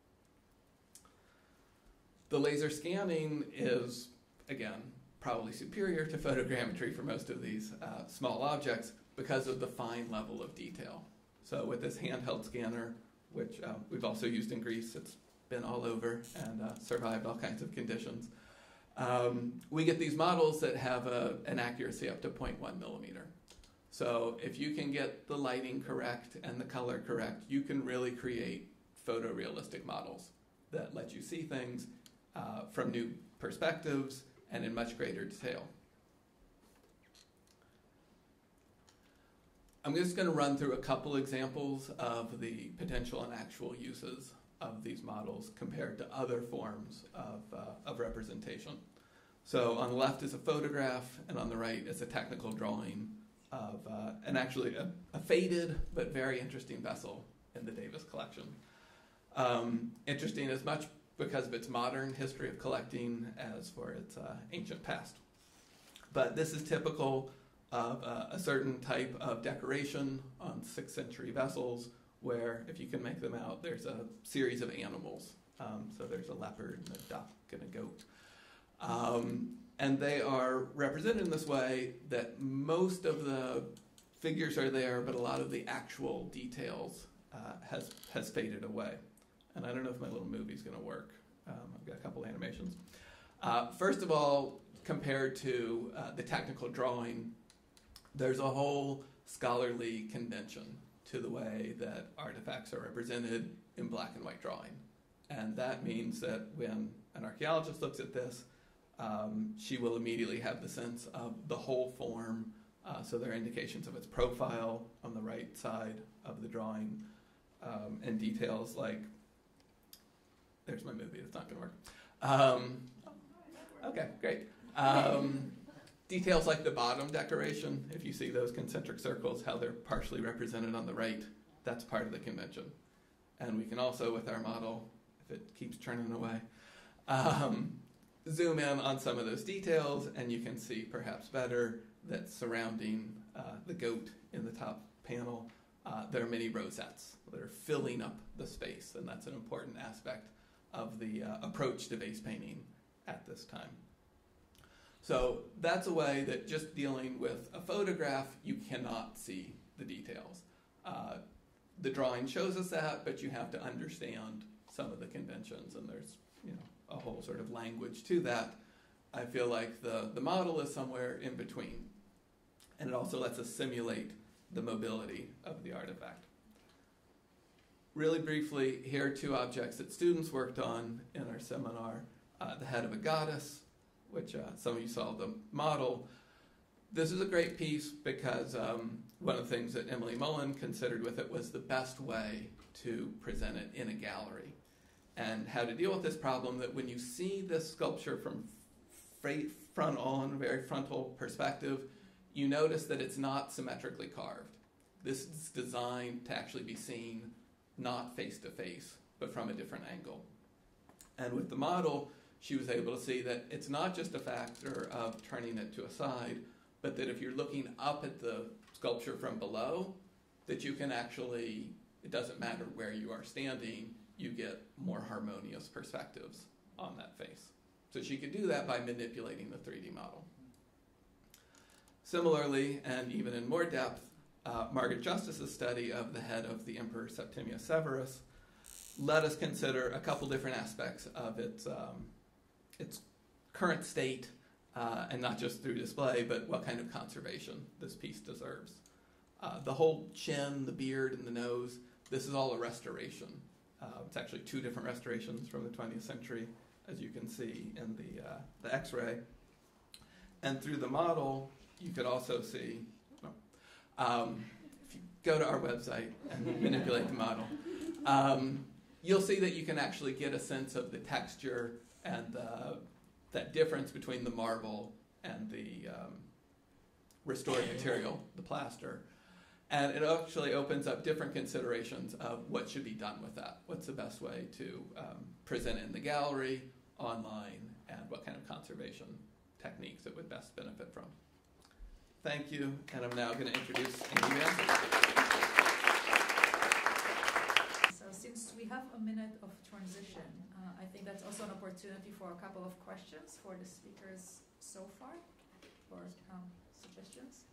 The laser scanning is, again, probably superior to photogrammetry for most of these uh, small objects because of the fine level of detail. So with this handheld scanner, which uh, we've also used in Greece, it's been all over and uh, survived all kinds of conditions, um, we get these models that have a, an accuracy up to zero point one millimeter. So if you can get the lighting correct and the color correct, you can really create photorealistic models that let you see things uh, from new perspectives and in much greater detail. I'm just going to run through a couple examples of the potential and actual uses of these models compared to other forms of, uh, of representation. So on the left is a photograph, and on the right is a technical drawing of uh, an actually a, a faded but very interesting vessel in the Davis collection. Um, interesting as much because of its modern history of collecting as for its uh, ancient past. But this is typical of uh, a certain type of decoration on sixth century vessels where, if you can make them out, there's a series of animals. Um, so there's a leopard and a duck and a goat. Um, and they are represented in this way that most of the figures are there, but a lot of the actual details uh, has, has faded away. And I don't know if my little movie's going to work. Um, I've got a couple animations. Uh, first of all, compared to uh, the technical drawing, there's a whole scholarly convention to the way that artifacts are represented in black and white drawing. And that means that when an archaeologist looks at this, um, she will immediately have the sense of the whole form. Uh, so there are indications of its profile on the right side of the drawing, um, and details like, there's my movie, it's not going to work. Um, okay, great. Um, Details like the bottom decoration, if you see those concentric circles, how they're partially represented on the right, that's part of the convention. And we can also, with our model, if it keeps turning away, um, zoom in on some of those details, and you can see perhaps better that surrounding uh, the goat in the top panel, uh, there are many rosettes that are filling up the space, and that's an important aspect of the uh, approach to vase painting at this time. So that's a way that just dealing with a photograph, you cannot see the details. Uh, the drawing shows us that, but you have to understand some of the conventions, and there's, you know, a whole sort of language to that. I feel like the, the model is somewhere in between, and it also lets us simulate the mobility of the artifact. Really briefly, here are two objects that students worked on in our seminar. Uh, the head of a goddess, which uh, some of you saw the model. This is a great piece because um, one of the things that Emily Mullen considered with it was the best way to present it in a gallery, and how to deal with this problem that when you see this sculpture from front on, very frontal perspective, you notice that it's not symmetrically carved. This is designed to actually be seen not face to face, but from a different angle. And with the model, she was able to see that it's not just a factor of turning it to a side, but that if you're looking up at the sculpture from below, that you can actually, it doesn't matter where you are standing, you get more harmonious perspectives on that face. So she could do that by manipulating the three D model. Similarly, and even in more depth, uh, Margaret Justice's study of the head of the Emperor Septimius Severus let us consider a couple different aspects of its, um, its current state, uh, and not just through display, but what kind of conservation this piece deserves. Uh, the whole chin, the beard, and the nose, this is all a restoration. Uh, it's actually two different restorations from the twentieth century, as you can see in the, uh, the X-ray. And through the model, you could also see, well, um, if you go to our website and manipulate the model, um, you'll see that you can actually get a sense of the texture and uh, that difference between the marble and the um, restored material, the plaster. And it actually opens up different considerations of what should be done with that. What's the best way to um, present it in the gallery, online, and what kind of conservation techniques it would best benefit from. Thank you, and I'm now going to introduce Amy Manson. So since we have a minute of transition, uh, I think that's also an opportunity for a couple of questions for the speakers so far, or um, suggestions.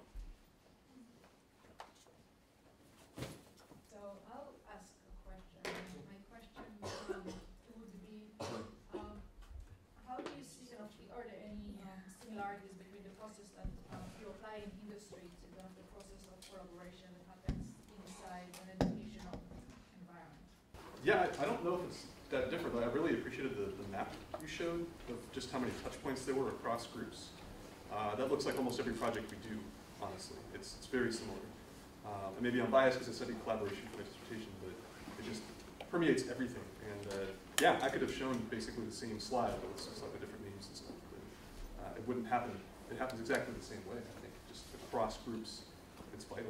So I'll ask a question. My question um, would be, um, how do you see, kind of, are there any um, similarities between the process that um, you apply in industry to kind of the process of collaboration that happens inside an educational environment? Yeah, I, I don't know if it's that different, but I really appreciated the, the map you showed of just how many touch points there were across groups. Uh, that looks like almost every project we do, honestly. It's, it's very similar. Um, and maybe I'm biased because I studied collaboration for my dissertation, but it just permeates everything. And uh, yeah, I could have shown basically the same slide, but it's just like the different names and stuff. But, uh, it wouldn't happen. It happens exactly the same way, I think. Just across groups, it's vital.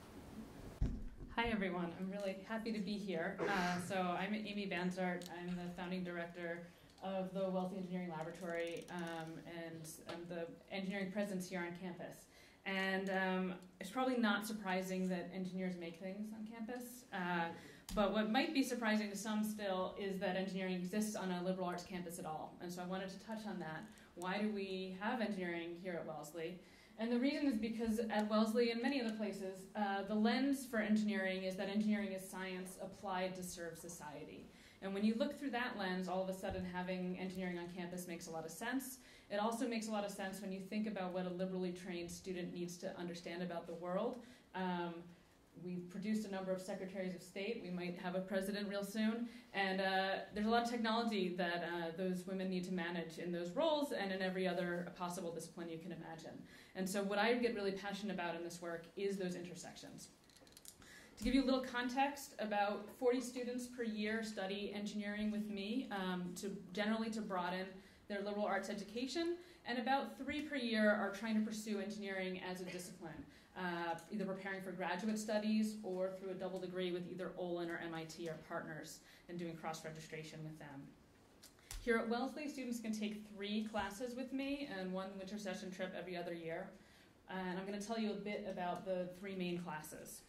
Hi everyone, I'm really happy to be here. Uh, so I'm Amy Banzart. I'm the founding director of the Wellesley Engineering Laboratory, um, and I'm the engineering presence here on campus. And um, it's probably not surprising that engineers make things on campus, uh, but what might be surprising to some still is that engineering exists on a liberal arts campus at all. And so I wanted to touch on that. Why do we have engineering here at Wellesley? And the reason is because at Wellesley and many other places, uh, the lens for engineering is that engineering is science applied to serve society. And when you look through that lens, all of a sudden having engineering on campus makes a lot of sense. It also makes a lot of sense when you think about what a liberally trained student needs to understand about the world. Um, we've produced a number of secretaries of state. We might have a president real soon. And uh, there's a lot of technology that uh, those women need to manage in those roles and in every other possible discipline you can imagine. And so what I get really passionate about in this work is those intersections. To give you a little context, about forty students per year study engineering with me, um, to generally to broaden their liberal arts education, and about three per year are trying to pursue engineering as a discipline, uh, either preparing for graduate studies or through a double degree with either Olin or M I T or partners and doing cross-registration with them. Here at Wellesley, students can take three classes with me and one winter session trip every other year. And I'm going to tell you a bit about the three main classes.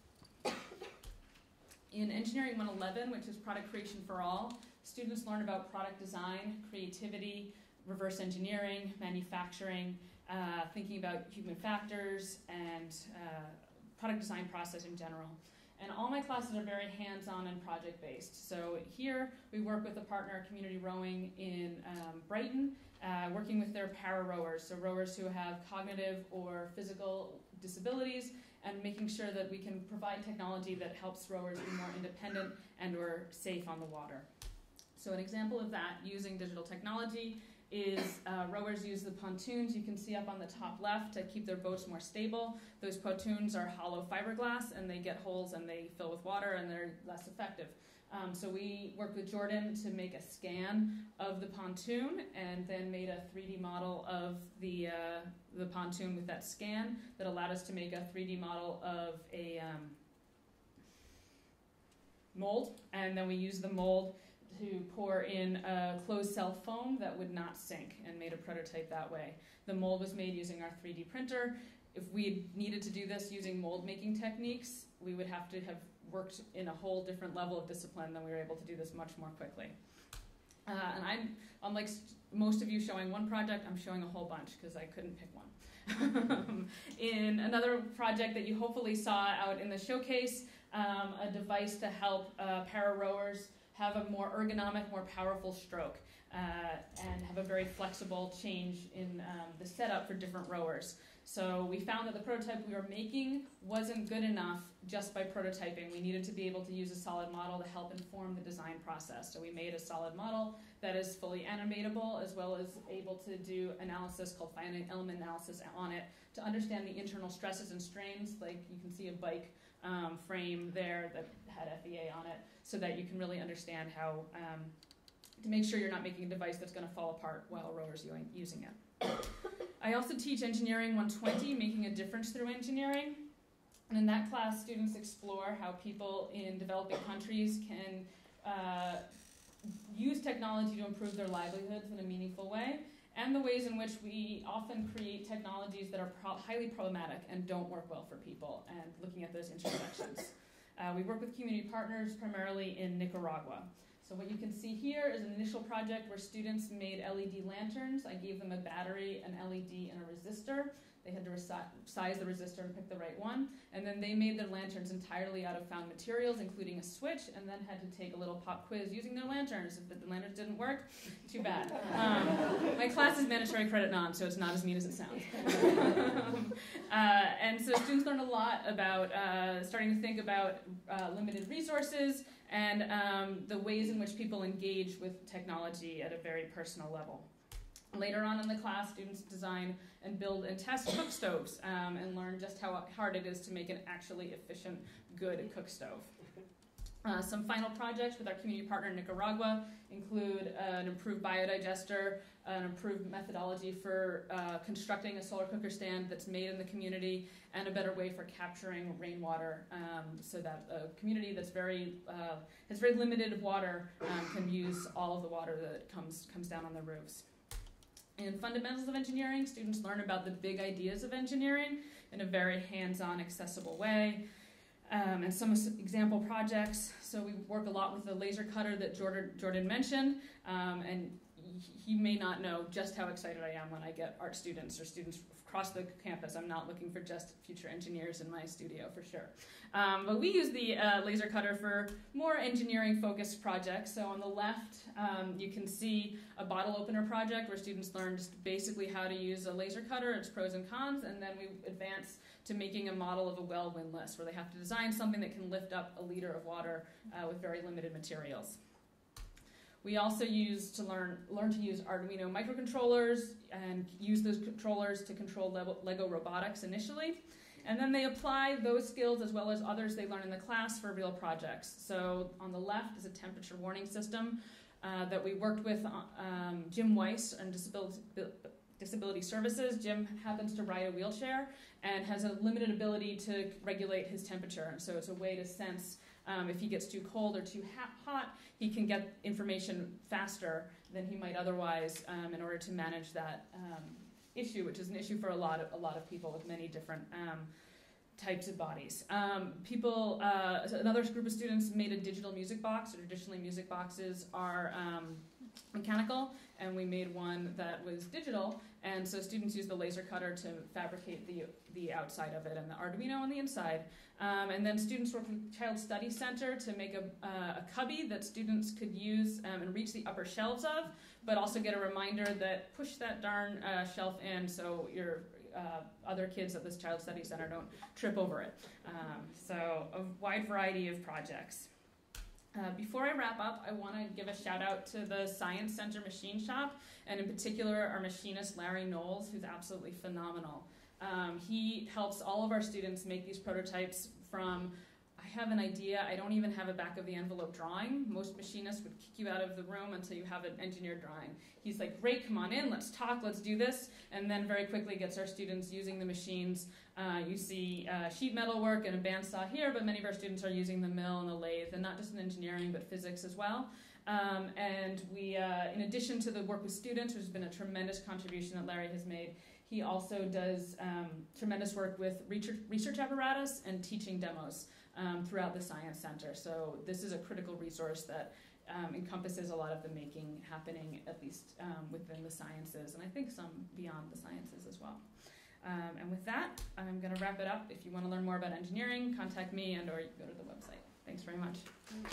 In Engineering one eleven, which is Product Creation for All, students learn about product design, creativity, reverse engineering, manufacturing, uh, thinking about human factors, and uh, product design process in general. And all my classes are very hands-on and project-based. So here we work with a partner, Community Rowing in um, Brighton, uh, working with their para-rowers, so rowers who have cognitive or physical disabilities, and making sure that we can provide technology that helps rowers be more independent and or safe on the water. So an example of that using digital technology is uh, rowers use the pontoons you can see up on the top left to keep their boats more stable. Those pontoons are hollow fiberglass and they get holes and they fill with water and they're less effective. Um, so we worked with Jordan to make a scan of the pontoon and then made a three D model of the, uh, the pontoon with that scan that allowed us to make a three D model of a um, mold. And then we used the mold to pour in a closed cell foam that would not sink, and made a prototype that way. The mold was made using our three D printer. If we needed to do this using mold making techniques, we would have to have worked in a whole different level of discipline than we were able to do this much more quickly. Uh, and I'm, unlike most of you showing one project, I'm showing a whole bunch because I couldn't pick one. In another project that you hopefully saw out in the showcase, um, a device to help uh, para-rowers have a more ergonomic, more powerful stroke, uh, and have a very flexible change in um, the setup for different rowers. So we found that the prototype we were making wasn't good enough just by prototyping. We needed to be able to use a solid model to help inform the design process. So we made a solid model that is fully animatable, as well as able to do analysis called finite element analysis on it to understand the internal stresses and strains. Like you can see a bike um, frame there that had F E A on it, so that you can really understand how um, to make sure you're not making a device that's going to fall apart while a rower's using it. I also teach Engineering one twenty, Making a Difference Through Engineering. And in that class, students explore how people in developing countries can uh, use technology to improve their livelihoods in a meaningful way, and the ways in which we often create technologies that are pro- highly problematic and don't work well for people, and looking at those intersections. Uh, we work with community partners primarily in Nicaragua. So what you can see here is an initial project where students made L E D lanterns. I gave them a battery, an L E D, and a resistor. They had to resi- size the resistor and pick the right one. And then they made their lanterns entirely out of found materials, including a switch, and then had to take a little pop quiz using their lanterns. If the lanterns didn't work, too bad. Um, my class is mandatory credit non, so it's not as mean as it sounds. uh, and so students learned a lot about uh, starting to think about uh, limited resources, and um, the ways in which people engage with technology at a very personal level. Later on in the class, students design and build and test cook stoves um, and learn just how hard it is to make an actually efficient, good cook stove. Uh, some final projects with our community partner in Nicaragua include uh, an improved biodigester, an improved methodology for uh, constructing a solar cooker stand that's made in the community, and a better way for capturing rainwater um, so that a community that's very uh, has very limited water um, can use all of the water that comes comes down on the roofs. In Fundamentals of Engineering, students learn about the big ideas of engineering in a very hands-on, accessible way. Um, and some example projects. So we work a lot with the laser cutter that Jordan, Jordan mentioned, um, and he may not know just how excited I am when I get art students or students across the campus. I'm not looking for just future engineers in my studio, for sure. Um, but we use the uh, laser cutter for more engineering-focused projects. So on the left, um, you can see a bottle opener project where students learn just basically how to use a laser cutter, its pros and cons, and then we advance to making a model of a well windlass, where they have to design something that can lift up a liter of water uh, with very limited materials. We also use to learn learn to use Arduino microcontrollers and use those controllers to control Lego robotics initially. And then they apply those skills as well as others they learn in the class for real projects. So on the left is a temperature warning system uh, that we worked with um, Jim Weiss and Disability, Disability Services. Jim happens to ride a wheelchair and has a limited ability to regulate his temperature. And so it's a way to sense um, if he gets too cold or too ha- hot, he can get information faster than he might otherwise um, in order to manage that um, issue, which is an issue for a lot of a lot of people with many different um, types of bodies. Um, people, uh, another group of students made a digital music box. So traditionally, music boxes are um, mechanical, and we made one that was digital. And so students used the laser cutter to fabricate the the outside of it and the Arduino on the inside. Um, and then students worked with Child Study Center to make a, uh, a cubby that students could use um, and reach the upper shelves of, but also get a reminder that push that darn uh, shelf in so your uh, other kids at this Child Study Center don't trip over it. Um, so a wide variety of projects. Uh, before I wrap up, I want to give a shout out to the Science Center Machine Shop, and in particular our machinist Larry Knowles, who's absolutely phenomenal. Um, he helps all of our students make these prototypes from, I have an idea, I don't even have a back of the envelope drawing. Most machinists would kick you out of the room until you have an engineered drawing. He's like, great, come on in, let's talk, let's do this, and then very quickly gets our students using the machines. Uh, you see uh, sheet metal work and a bandsaw here, but many of our students are using the mill and the lathe, and not just in engineering, but physics as well. Um, and we, uh, in addition to the work with students, which has been a tremendous contribution that Larry has made, he also does um, tremendous work with research, research apparatus and teaching demos um, throughout the Science Center. So this is a critical resource that um, encompasses a lot of the making happening, at least um, within the sciences, and I think some beyond the sciences as well. Um, and with that, I'm going to wrap it up. If you want to learn more about engineering, contact me and or you can go to the website. Thanks very much.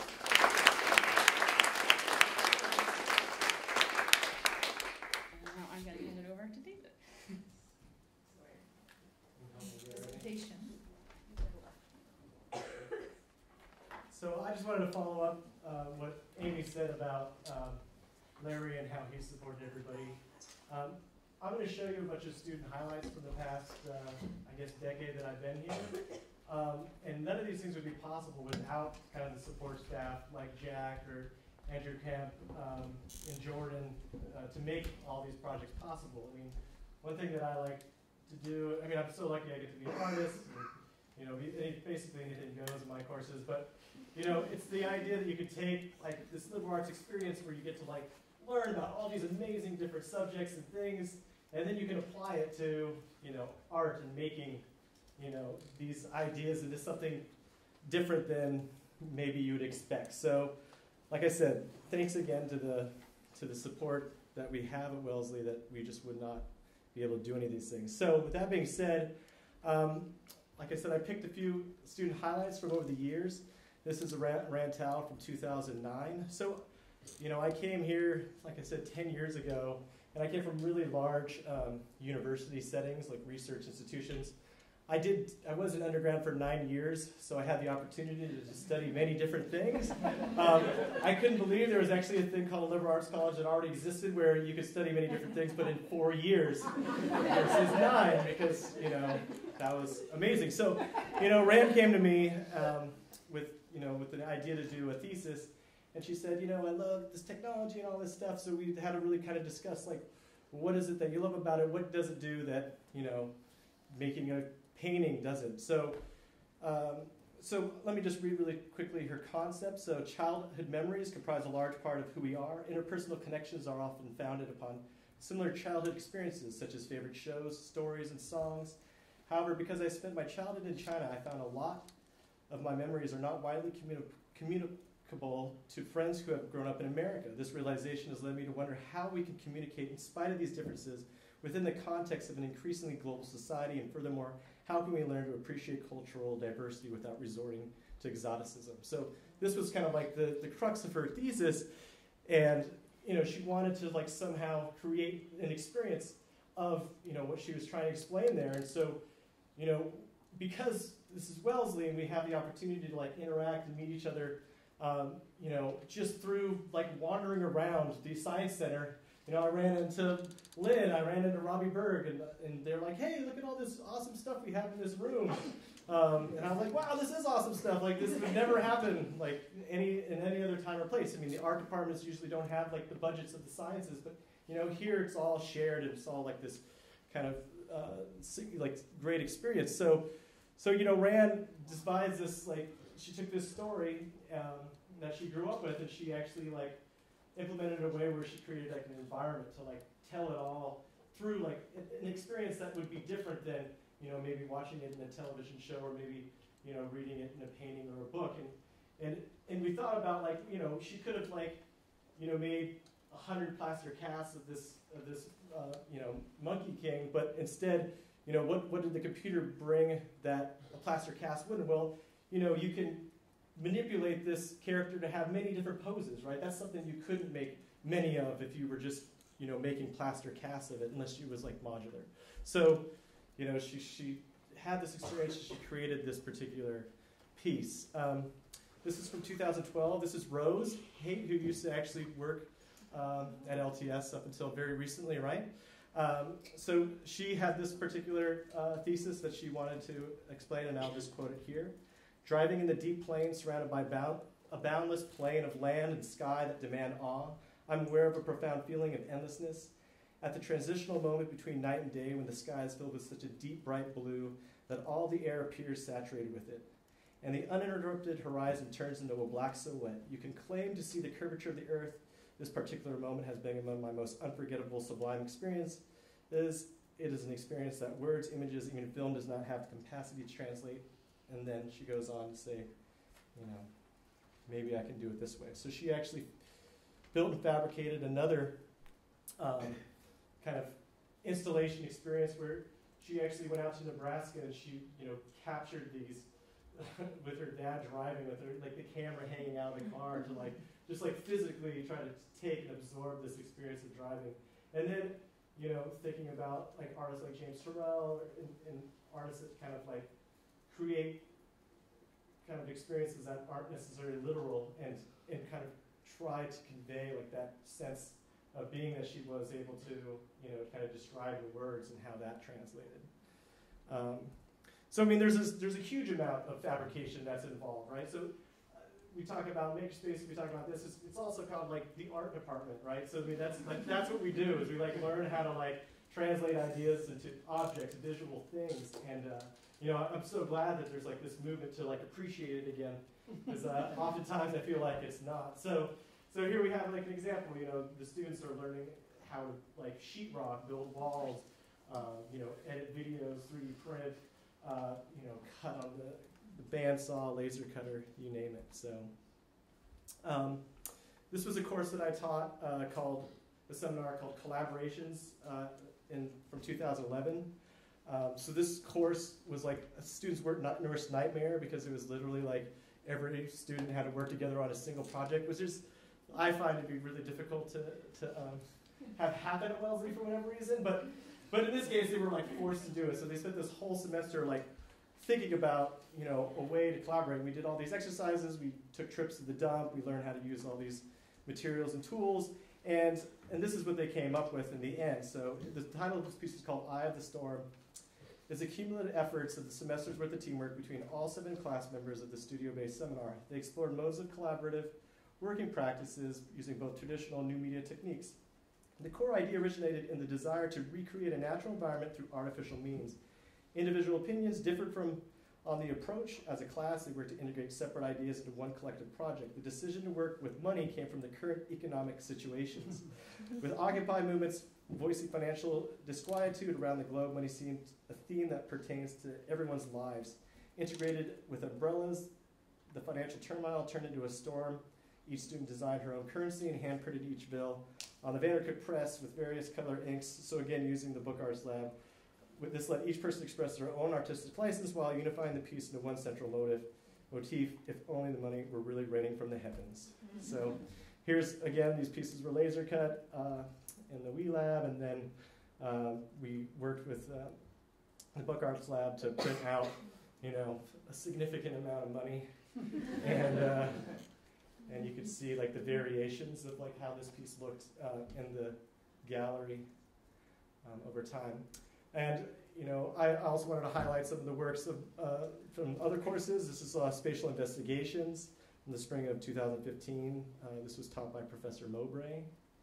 And now I'm going to hand it over to David. Presentation. So I just wanted to follow up uh, what Amy said about um, Larry and how he supported everybody. Um, I'm going to show you a bunch of student highlights from the past, uh, I guess, decade that I've been here. Um, and none of these things would be possible without kind of the support staff like Jack or Andrew Kemp um, and Jordan uh, to make all these projects possible. I mean, one thing that I like to do, I mean, I'm so lucky I get to be an artist. And, you know, basically anything goes in my courses. But, you know, it's the idea that you could take, like, this liberal arts experience where you get to, like, learn about all these amazing different subjects and things, and then you can apply it to, you know, art and making, you know, these ideas into something different than maybe you would expect. So, like I said, thanks again to the to the support that we have at Wellesley, that we just would not be able to do any of these things. So, with that being said, um, like I said, I picked a few student highlights from over the years. This is a Rantow from two thousand nine. So, you know, I came here, like I said, ten years ago, and I came from really large um, university settings, like research institutions. I did. I was an undergrad for nine years, so I had the opportunity to study many different things. Um, I couldn't believe there was actually a thing called a liberal arts college that already existed where you could study many different things, but in four years versus nine, because, you know, that was amazing. So, you know, Rand came to me um, with, you know, with the idea to do a thesis, and she said, you know, I love this technology and all this stuff, so we had to really kind of discuss, like, what is it that you love about it? What does it do that, you know, making a painting doesn't? So, um, so let me just read really quickly her concept. So, childhood memories comprise a large part of who we are. Interpersonal connections are often founded upon similar childhood experiences, such as favorite shows, stories, and songs. However, because I spent my childhood in China, I found a lot of my memories are not widely communi- communicable to friends who have grown up in America. This realization has led me to wonder how we can communicate in spite of these differences within the context of an increasingly global society, and furthermore, how can we learn to appreciate cultural diversity without resorting to exoticism? So this was kind of like the, the crux of her thesis, and you know, she wanted to like somehow create an experience of, you know, what she was trying to explain there. And so, you know, because this is Wellesley and we have the opportunity to like interact and meet each other, um, you know, just through like wandering around the Science Center. You know, I ran into Lynn, I ran into Robbie Berg, and, and they're like, hey, look at all this awesome stuff we have in this room. Um, and I'm like, wow, this is awesome stuff. Like, this would never happen like any in any other time or place. I mean, the art departments usually don't have like the budgets of the sciences, but you know, here it's all shared and it's all like this kind of uh, like great experience. So, so you know, Rand devised this, like, she took this story um, that she grew up with, and she actually like implemented a way where she created like an environment to like tell it all through like an experience that would be different than, you know, maybe watching it in a television show or maybe, you know, reading it in a painting or a book. And and and we thought about like, you know, she could have like, you know, made a hundred plaster casts of this of this uh, you know, Monkey King, but instead, you know, what what did the computer bring that a plaster cast wouldn't? Well, you know, you can manipulate this character to have many different poses, right? That's something you couldn't make many of if you were just, you know, making plaster casts of it, unless she was like modular. So, you know, she she had this experience. She created this particular piece. Um, this is from two thousand twelve. This is Rose Haight, who used to actually work um, at L T S up until very recently, right? Um, so she had this particular uh, thesis that she wanted to explain, and I'll just quote it here. Driving in the deep plains surrounded by bound, a boundless plain of land and sky that demand awe, I'm aware of a profound feeling of endlessness. At the transitional moment between night and day, when the sky is filled with such a deep, bright blue that all the air appears saturated with it. and the uninterrupted horizon turns into a black silhouette. You can claim to see the curvature of the earth. This particular moment has been among my most unforgettable, sublime experiences. It is an experience that words, images, even film does not have the capacity to translate. And then she goes on to say, you know, maybe I can do it this way. So she actually built and fabricated another um, kind of installation experience where she actually went out to Nebraska and she, you know, captured these with her dad driving with her, like the camera hanging out of the car to like, just like physically try to take and absorb this experience of driving. And then, you know, thinking about like artists like James Turrell and, and artists that kind of like create kind of experiences that aren't necessarily literal and, and kind of try to convey like that sense of being that she was able to, you know, kind of describe the words and how that translated. Um, so I mean, there's a, there's a huge amount of fabrication that's involved, right? So uh, we talk about makerspace, we talk about this. It's, it's also called like the art department, right? So I mean, that's like that's what we do is we like learn how to like translate ideas into objects, visual things, and uh, you know, I'm so glad that there's like this movement to like appreciate it again, because uh, oftentimes I feel like it's not. So. So here we have like an example, you know, the students are learning how to like sheetrock, build walls, uh, you know, edit videos, three D print, uh, you know, cut on the, the bandsaw, laser cutter, you name it. So um, this was a course that I taught uh, called, a seminar called Collaborations uh, in, from two thousand eleven. Um, so this course was like a student's worst nightmare because it was literally like every student had to work together on a single project, which is I find it to be really difficult to, to um, have happen at Wellesley for whatever reason, but but in this case they were like forced to do it. So they spent this whole semester like thinking about, you know, a way to collaborate. We did all these exercises, we took trips to the dump, we learned how to use all these materials and tools, and and this is what they came up with in the end. So the title of this piece is called Eye of the Storm. It's the cumulative efforts of the semester's worth of teamwork between all seven class members of the studio-based seminar. They explored modes of collaborative working practices using both traditional and new media techniques. The core idea originated in the desire to recreate a natural environment through artificial means. Individual opinions differed from on the approach. As a class, they worked to integrate separate ideas into one collective project. The decision to work with money came from the current economic situations. With Occupy movements voicing financial disquietude around the globe, money seemed a theme that pertains to everyone's lives. Integrated with umbrellas, the financial turmoil turned into a storm. Each student designed her own currency and hand-printed each bill on the Vandercook press with various color inks. So again, using the Book Arts Lab. With this let each person express their own artistic license while unifying the piece into one central motive, motif, if only the money were really raining from the heavens. So here's, again, these pieces were laser cut uh, in the Wee Lab, and then um, we worked with uh, the Book Arts Lab to print out, you know, a significant amount of money. and uh, And you could see like the variations of like how this piece looked uh, in the gallery um, over time. And you know, I also wanted to highlight some of the works of, uh, from other courses. This is uh, Spatial Investigations in the spring of two thousand fifteen. Uh, this was taught by Professor Mowbray.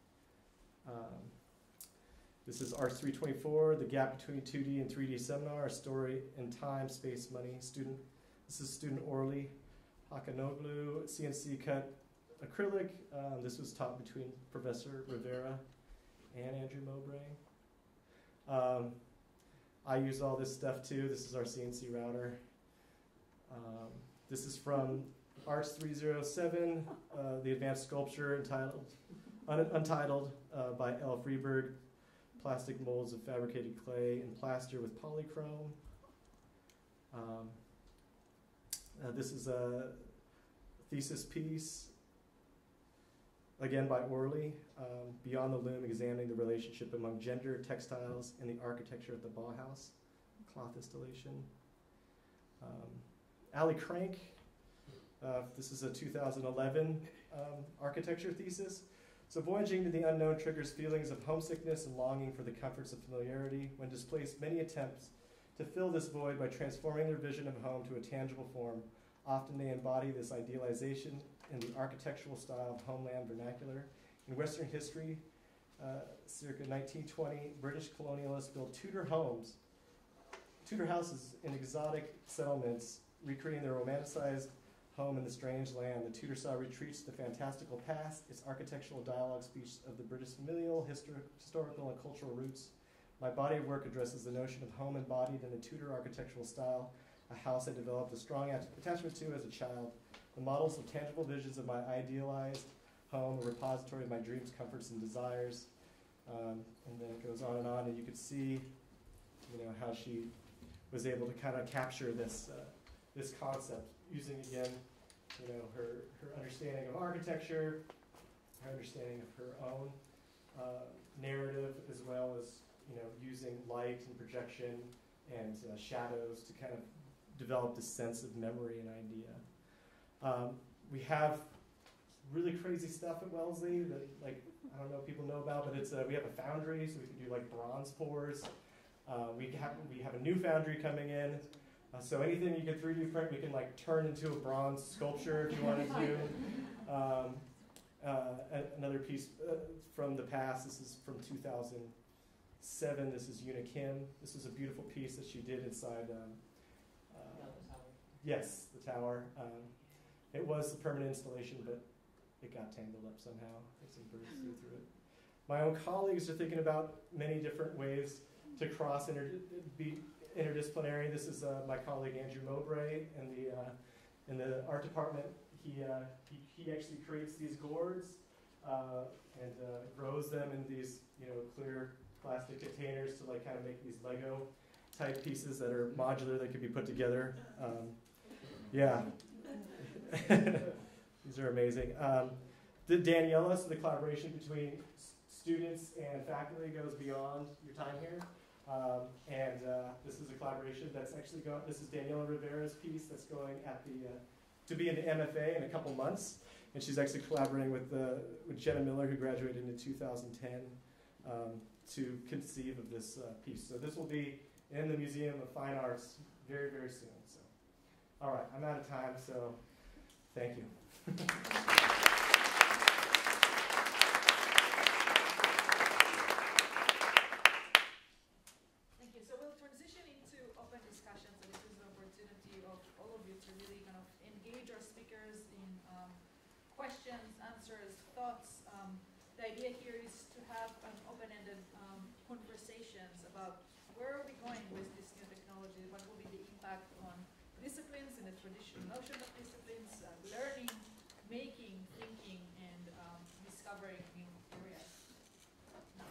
Um, this is Arts three twenty-four, The Gap Between two D and three D Seminar, A Story in Time, Space, Money. Student. This is student Orly Hakanoglu, C N C cut acrylic. Um, this was taught between Professor Rivera and Andrew Mowbray. Um, I use all this stuff too. This is our C N C router. Um, this is from Arts three oh seven, uh, the advanced sculpture entitled, un Untitled uh, by L. Freeberg. Plastic molds of fabricated clay and plaster with polychrome. Um, Uh, this is a thesis piece, again by Orly, um, Beyond the Loom, examining the relationship among gender, textiles, and the architecture at the Bauhaus, cloth installation. Um, Allie Crank, uh, this is a two thousand eleven um, architecture thesis. So voyaging to the unknown triggers feelings of homesickness and longing for the comforts of familiarity. When displaced, many attempts to fill this void by transforming their vision of home to a tangible form. Often they embody this idealization in the architectural style of homeland vernacular. In Western history, uh, circa nineteen twenty, British colonialists built Tudor homes, Tudor houses in exotic settlements recreating their romanticized home in the strange land. The Tudor style retreats to the fantastical past, its architectural dialogue speaks of the British familial, histor- historical, and cultural roots. My body of work addresses the notion of home embodied in the Tudor architectural style, a house I developed a strong at- attachment to as a child. The models of tangible visions of my idealized home, a repository of my dreams, comforts, and desires. Um, and then it goes on and on, and you could see, you know, how she was able to kind of capture this uh, this concept using, again, you know, her, her understanding of architecture, her understanding of her own uh, narrative, as well as, you know, using light and projection and uh, shadows to kind of develop this sense of memory and idea. Um, we have really crazy stuff at Wellesley that, like, I don't know if people know about, but it's uh, we have a foundry, so we can do like bronze pours. Uh, we have we have a new foundry coming in, uh, so anything you can three D print, we can like turn into a bronze sculpture if you wanted to. Um, uh, another piece uh, from the past. This is from two thousand seven. This is Una Kim. This is a beautiful piece that she did inside. Um, uh, yes, the tower. Um, it was a permanent installation, but it got tangled up somehow. There's some birds flew through it. My own colleagues are thinking about many different ways to cross inter be interdisciplinary. This is uh, my colleague Andrew Mowbray in the uh, in the art department. He, uh, he he actually creates these gourds uh, and uh, grows them in these, you know, clear plastic containers to like kind of make these Lego type pieces that are modular that can be put together. Um, yeah. These are amazing. Um, the Daniela, so the collaboration between s students and faculty goes beyond your time here. Um, and uh, this is a collaboration that's actually going, this is Daniela Rivera's piece that's going at the, uh, to be an M F A in a couple months. And she's actually collaborating with, uh, with Jenna Miller, who graduated in two thousand ten, um, to conceive of this uh, piece. So this will be in the Museum of Fine Arts very, very soon. So, all right, I'm out of time, so thank you. Thank you. So we'll transition into open discussion. So this is an opportunity of all of you to really kind of engage our speakers in um, questions, answers, thoughts. Um, the idea here is to have an open-ended um, conversations about where are we going with this new technology, what will be the impact on disciplines and the traditional notion of disciplines, uh, learning, making, thinking, and um, discovering new areas. No.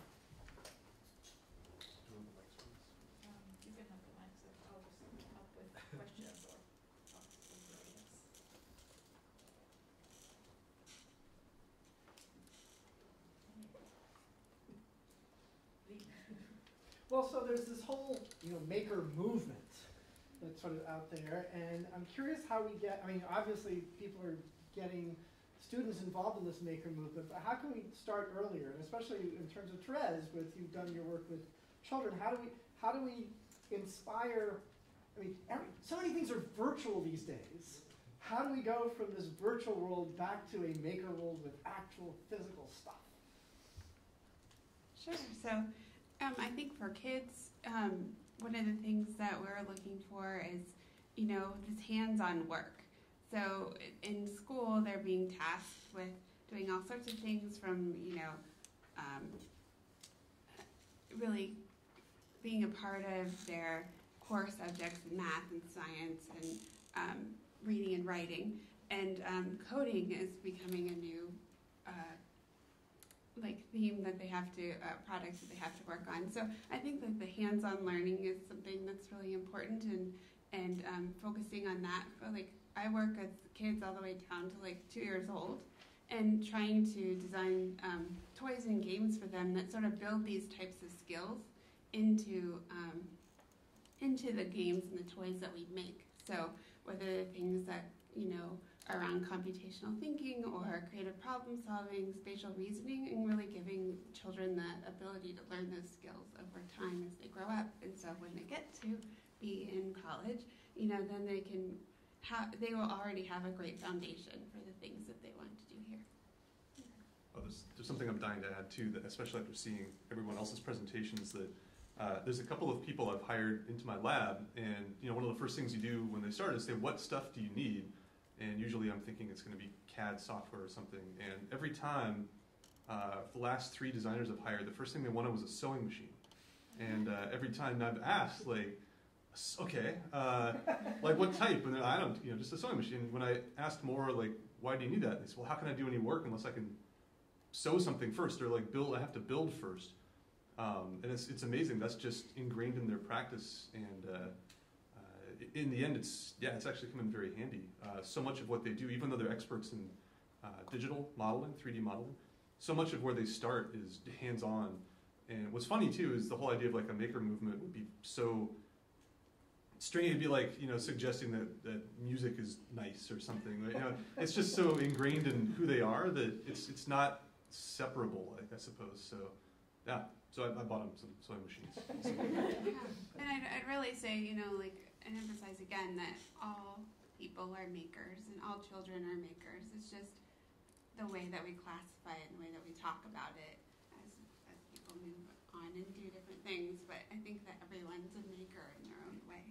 Um, you can have the mic, so I'll just help with questions or talk to the audience. Well, so there's this whole, you know, maker movement that's sort of out there, and I'm curious how we get, I mean, obviously people are getting students involved in this maker movement, but how can we start earlier? And especially in terms of Therese, with you've done your work with children, how do we, how do we inspire, I mean, every, so many things are virtual these days. How do we go from this virtual world back to a maker world with actual physical stuff? Sure. So um, I think for kids, um, one of the things that we're looking for is, you know, this hands-on work. So in school, they're being tasked with doing all sorts of things from, you know, um, really being a part of their core subjects in math and science and um, reading and writing. And um, coding is becoming a new uh, like theme that they have to, uh, products that they have to work on. So I think that the hands-on learning is something that's really important, and and um, focusing on that. For like I work with kids all the way down to like two years old, and trying to design um, toys and games for them that sort of build these types of skills into um, into the games and the toys that we make. So whether they're things that, you know, around computational thinking or creative problem solving, spatial reasoning, and really giving children the ability to learn those skills over time as they grow up. And so when they get to be in college, you know, then they can have, they will already have a great foundation for the things that they want to do here. Oh, there's, there's something I'm dying to add too, that especially after seeing everyone else's presentations, that uh, there's a couple of people I've hired into my lab, and you know, one of the first things you do when they start is say, what stuff do you need? And usually I'm thinking it's going to be C A D software or something. And every time, uh, the last three designers I've hired, the first thing they wanted was a sewing machine. And uh, every time I've asked, like, okay, uh, like what type? And they're like, I don't, you know, just a sewing machine. When I asked more, like, why do you need that? They said, well, how can I do any work unless I can sew something first, or like build, I have to build first. Um, and it's, it's amazing. That's just ingrained in their practice. And uh, uh, in the end, it's, yeah, it's actually come in very handy. Uh, so much of what they do, even though they're experts in uh, digital modeling, three D modeling, so much of where they start is hands-on. And what's funny too is the whole idea of like a maker movement would be so strange. It'd be like, you know, suggesting that, that music is nice or something. You know, it's just so ingrained in who they are that it's it's not separable, I, I suppose. So, yeah. So I, I bought them some sewing machines. Yeah. And I'd, I'd really say, you know, like, and emphasize again that all people are makers and all children are makers. It's just the way that we classify it and the way that we talk about it as, as people move on and do different things. But I think that everyone's a maker in their own way.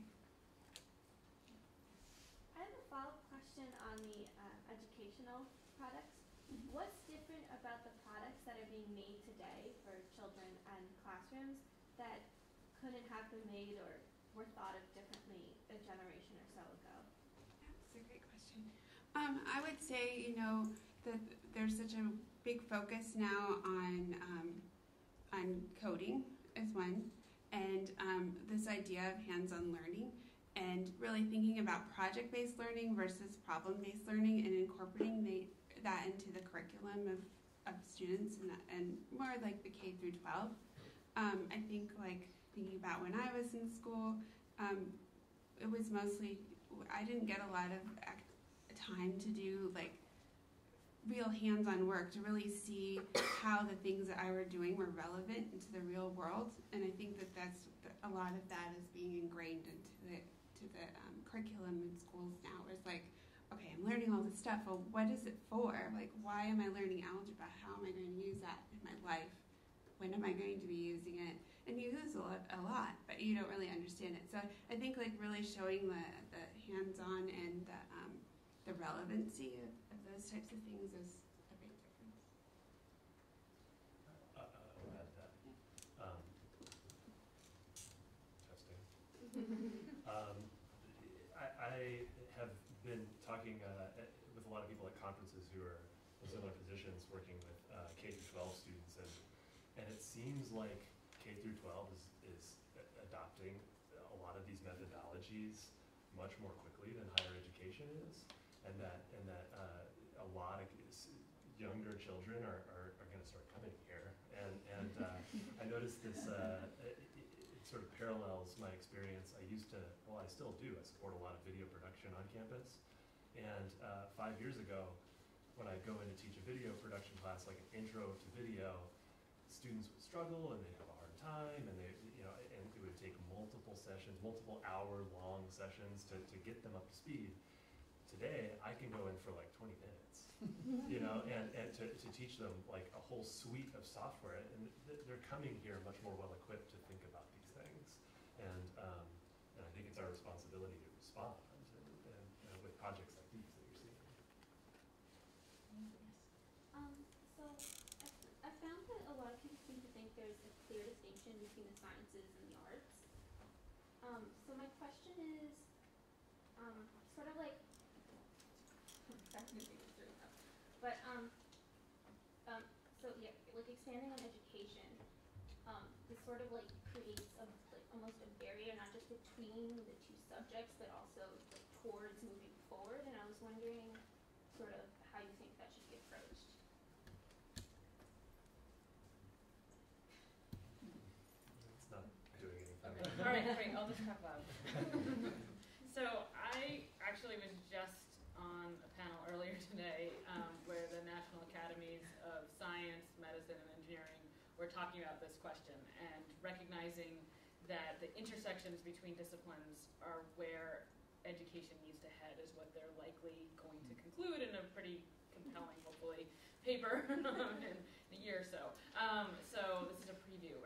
I have a follow-up question on the uh, educational products. Mm-hmm. What's different about the products that are being made today for children and classrooms that couldn't have been made or were thought of differently a generation or so ago? That's a great question. Um, I would say, you know, that there's such a big focus now on um, on coding as one, and um, this idea of hands-on learning, and really thinking about project-based learning versus problem-based learning, and incorporating the, that into the curriculum of, of students, and, and more like the K through twelve. Um, I think like thinking about when I was in school, um, it was mostly, I didn't get a lot of act, time to do like real hands-on work to really see how the things that I were doing were relevant into the real world, and I think that that's a lot of that is being ingrained into the to the um, curriculum in schools now. It's like, okay, I'm learning all this stuff. Well, what is it for? Like, why am I learning algebra? How am I going to use that in my life? When am I going to be using it? And you use a lot, a lot, but you don't really understand it. So I think like really showing the, the hands-on and the, um, the relevancy of, of those types of things is a big difference. Uh, I'll add that. Yeah. Um, testing. um, I, I have been talking uh, with a lot of people at conferences who are in similar positions, working with uh, K through twelve students, and and it seems like K through twelve is, is adopting a lot of these methodologies much more quickly than higher education is, and that and that uh, a lot of younger children are, are, are going to start coming here. And and uh, I noticed this. Uh, it, it sort of parallels my experience. I used to, well, I still do. I support a lot of video production on campus, and uh, five years ago, when I go in to teach a video production class, like an intro to video, students would struggle and they'd have a hard time, and they, you know, and it would take multiple sessions, multiple hour-long sessions to, to get them up to speed. Today, I can go in for like twenty minutes, you know, and, and to, to teach them like a whole suite of software, and th they're coming here much more well-equipped to think about these things, and um, and I think it's our responsibility to respond and, and, and with projects like these that you're seeing. Um, so I, I found that a lot of people seem to think there's a clear distinction between the sciences and the arts. Um, so my question is, um, sort of like, but um, um, so yeah, like expanding on education, um, this sort of like creates a, like almost a barrier, not just between the two subjects, but also like towards moving forward. And I was wondering, sort of, how you think that should be approached. It's not doing anything. Okay. All right, great. I'll just have that. So I actually was just on a panel earlier today um, where the National Academies of Science, Medicine, and Engineering were talking about this question and recognizing that the intersections between disciplines are where education needs to head is what they're likely going to conclude in a pretty compelling, hopefully, paper in a year or so. Um, so this is a preview, right?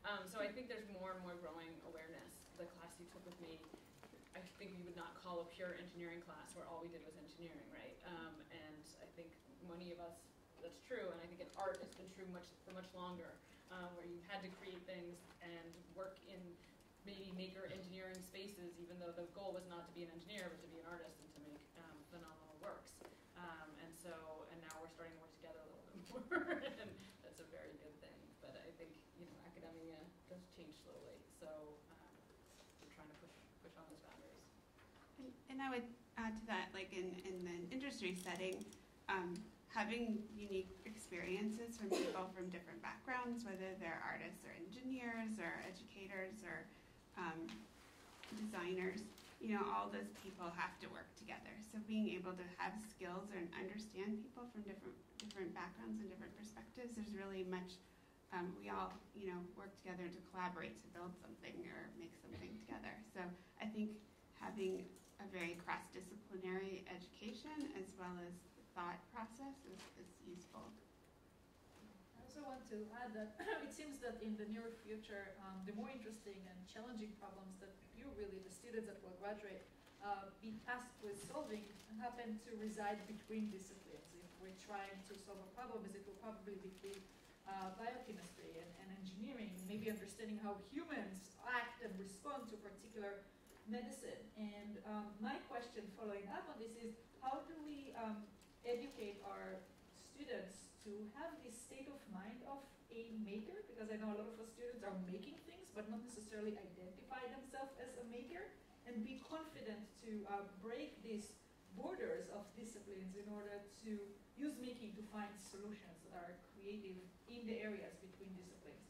Um, so I think there's more and more growing awareness. The class you took with me, I think we would not call a pure engineering class where all we did was engineering, right? Um, and I think many of us, that's true, and I think in art it's been true much for much longer, uh, where you had to create things and work in maybe maker engineering spaces, even though the goal was not to be an engineer, but to be an artist and to make um, phenomenal works. Um, and so, and now we're starting to work together a little bit more, and that's a very good thing. But I think, you know, academia does change slowly, so um, we're trying to push push on those boundaries. And, and I would add to that, like in, in the industry setting, um, having unique experiences from people from different backgrounds, whether they're artists or engineers or educators or um, designers, you know, all those people have to work together. So being able to have skills and understand people from different different backgrounds and different perspectives, there's really much, um, we all, you know, work together to collaborate to build something or make something together. So I think having a very cross-disciplinary education as well as thought process is, is useful. I also want to add that it seems that in the near future, um, the more interesting and challenging problems that you really, the students that will graduate, uh, be tasked with solving happen to reside between disciplines. If we're trying to solve a problem, it will probably be uh, biochemistry and, and engineering, maybe understanding how humans act and respond to particular medicine. And um, my question following up on this is, how do we um, educate our students to have this state of mind of a maker? Because I know a lot of our students are making things, but not necessarily identify themselves as a maker, and be confident to uh, break these borders of disciplines in order to use making to find solutions that are creative in the areas between disciplines.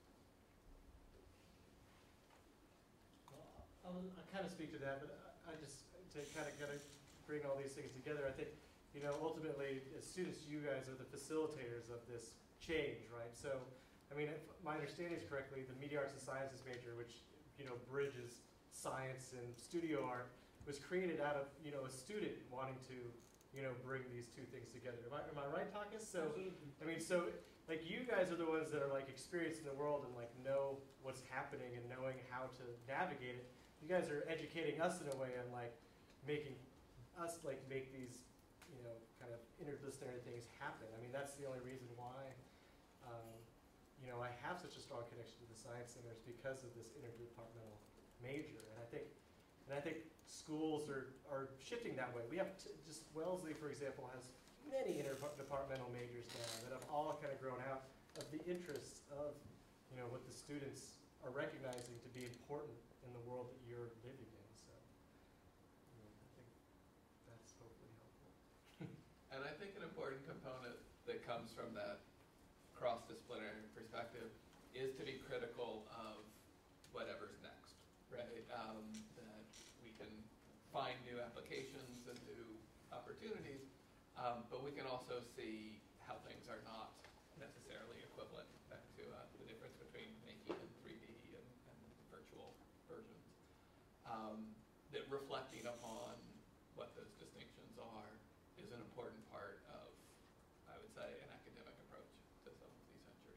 Well, I'll, I'll kind of speak to that, but I, I just, to kind of, kind of bring all these things together, I think, you know, ultimately, as students, you guys are the facilitators of this change, right? So, I mean, if my understanding is correctly, the Media Arts and Sciences major, which, you know, bridges science and studio art, was created out of, you know, a student wanting to, you know, bring these two things together. Am I, am I right, Takis? So, I mean, so, like, you guys are the ones that are, like, experienced in the world and, like, know what's happening and knowing how to navigate it. You guys are educating us in a way on, like, making us, like, make these, you know, kind of interdisciplinary things happen. I mean, that's the only reason why, um, you know, I have such a strong connection to the Science Centers, because of this interdepartmental major. And I think, and I think schools are, are shifting that way. We have t just Wellesley, for example, has many interdepartmental majors now that have all kind of grown out of the interests of, you know, what the students are recognizing to be important in the world that you're living in. So, you know, I think that's hopefully helpful. And I think an important component that comes from that cross-disciplinary perspective is to be critical of whatever's next, right? Um, that we can find new applications and new opportunities, um, but we can also see how things are not necessarily equivalent, back to uh, the difference between making in three D and, and virtual versions. Um, that reflecting upon what those distinctions are is an important part of, I would say, an academic approach to some of these ventures.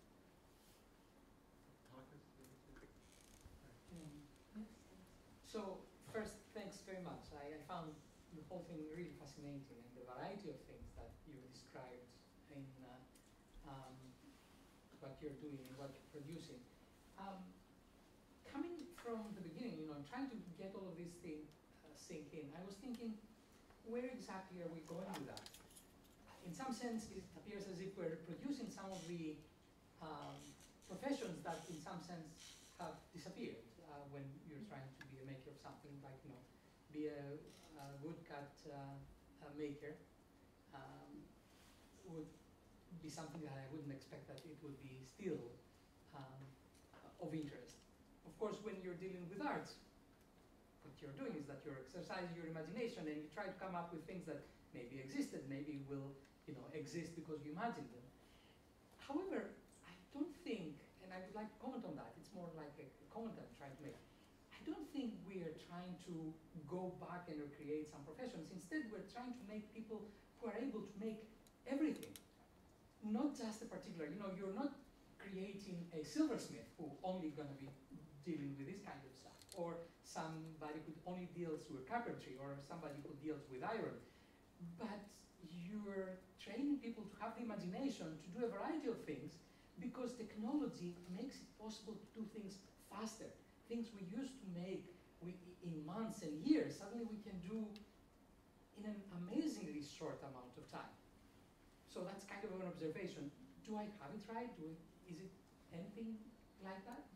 Mm. So first, thanks very much. I, I found the whole thing really fascinating, and the variety of things that you described in uh, um, what you're doing and what you're producing. Um, coming from the beginning, you know, trying to get all of these things uh, sink in, I was thinking, where exactly are we going with that? In some sense, it appears as if we're producing some of the um, professions that, in some sense, have disappeared uh, when you're trying to be a maker of something, like, you know, be a, a woodcut uh, a maker um, would be something that I wouldn't expect that it would be still um, of interest. Of course, when you're dealing with arts, what you're doing is that you're exercising your imagination and you try to come up with things that maybe existed, maybe will, you know, exist because you imagined them. However, I don't think, and I would like to comment on that, it's more like a comment I'm trying to make. I don't think we are trying to go back and recreate some professions. Instead, we're trying to make people who are able to make everything, not just a particular, you know, you're not creating a silversmith who only going to be dealing with this kind of stuff, or somebody who only deals with carpentry, or somebody who deals with iron. But you're training people to have the imagination to do a variety of things, because technology makes it possible to do things faster. Things we used to make we, in months and years, suddenly we can do in an amazingly short amount of time. So that's kind of an observation. Do I have it right? Do I, is it anything like that?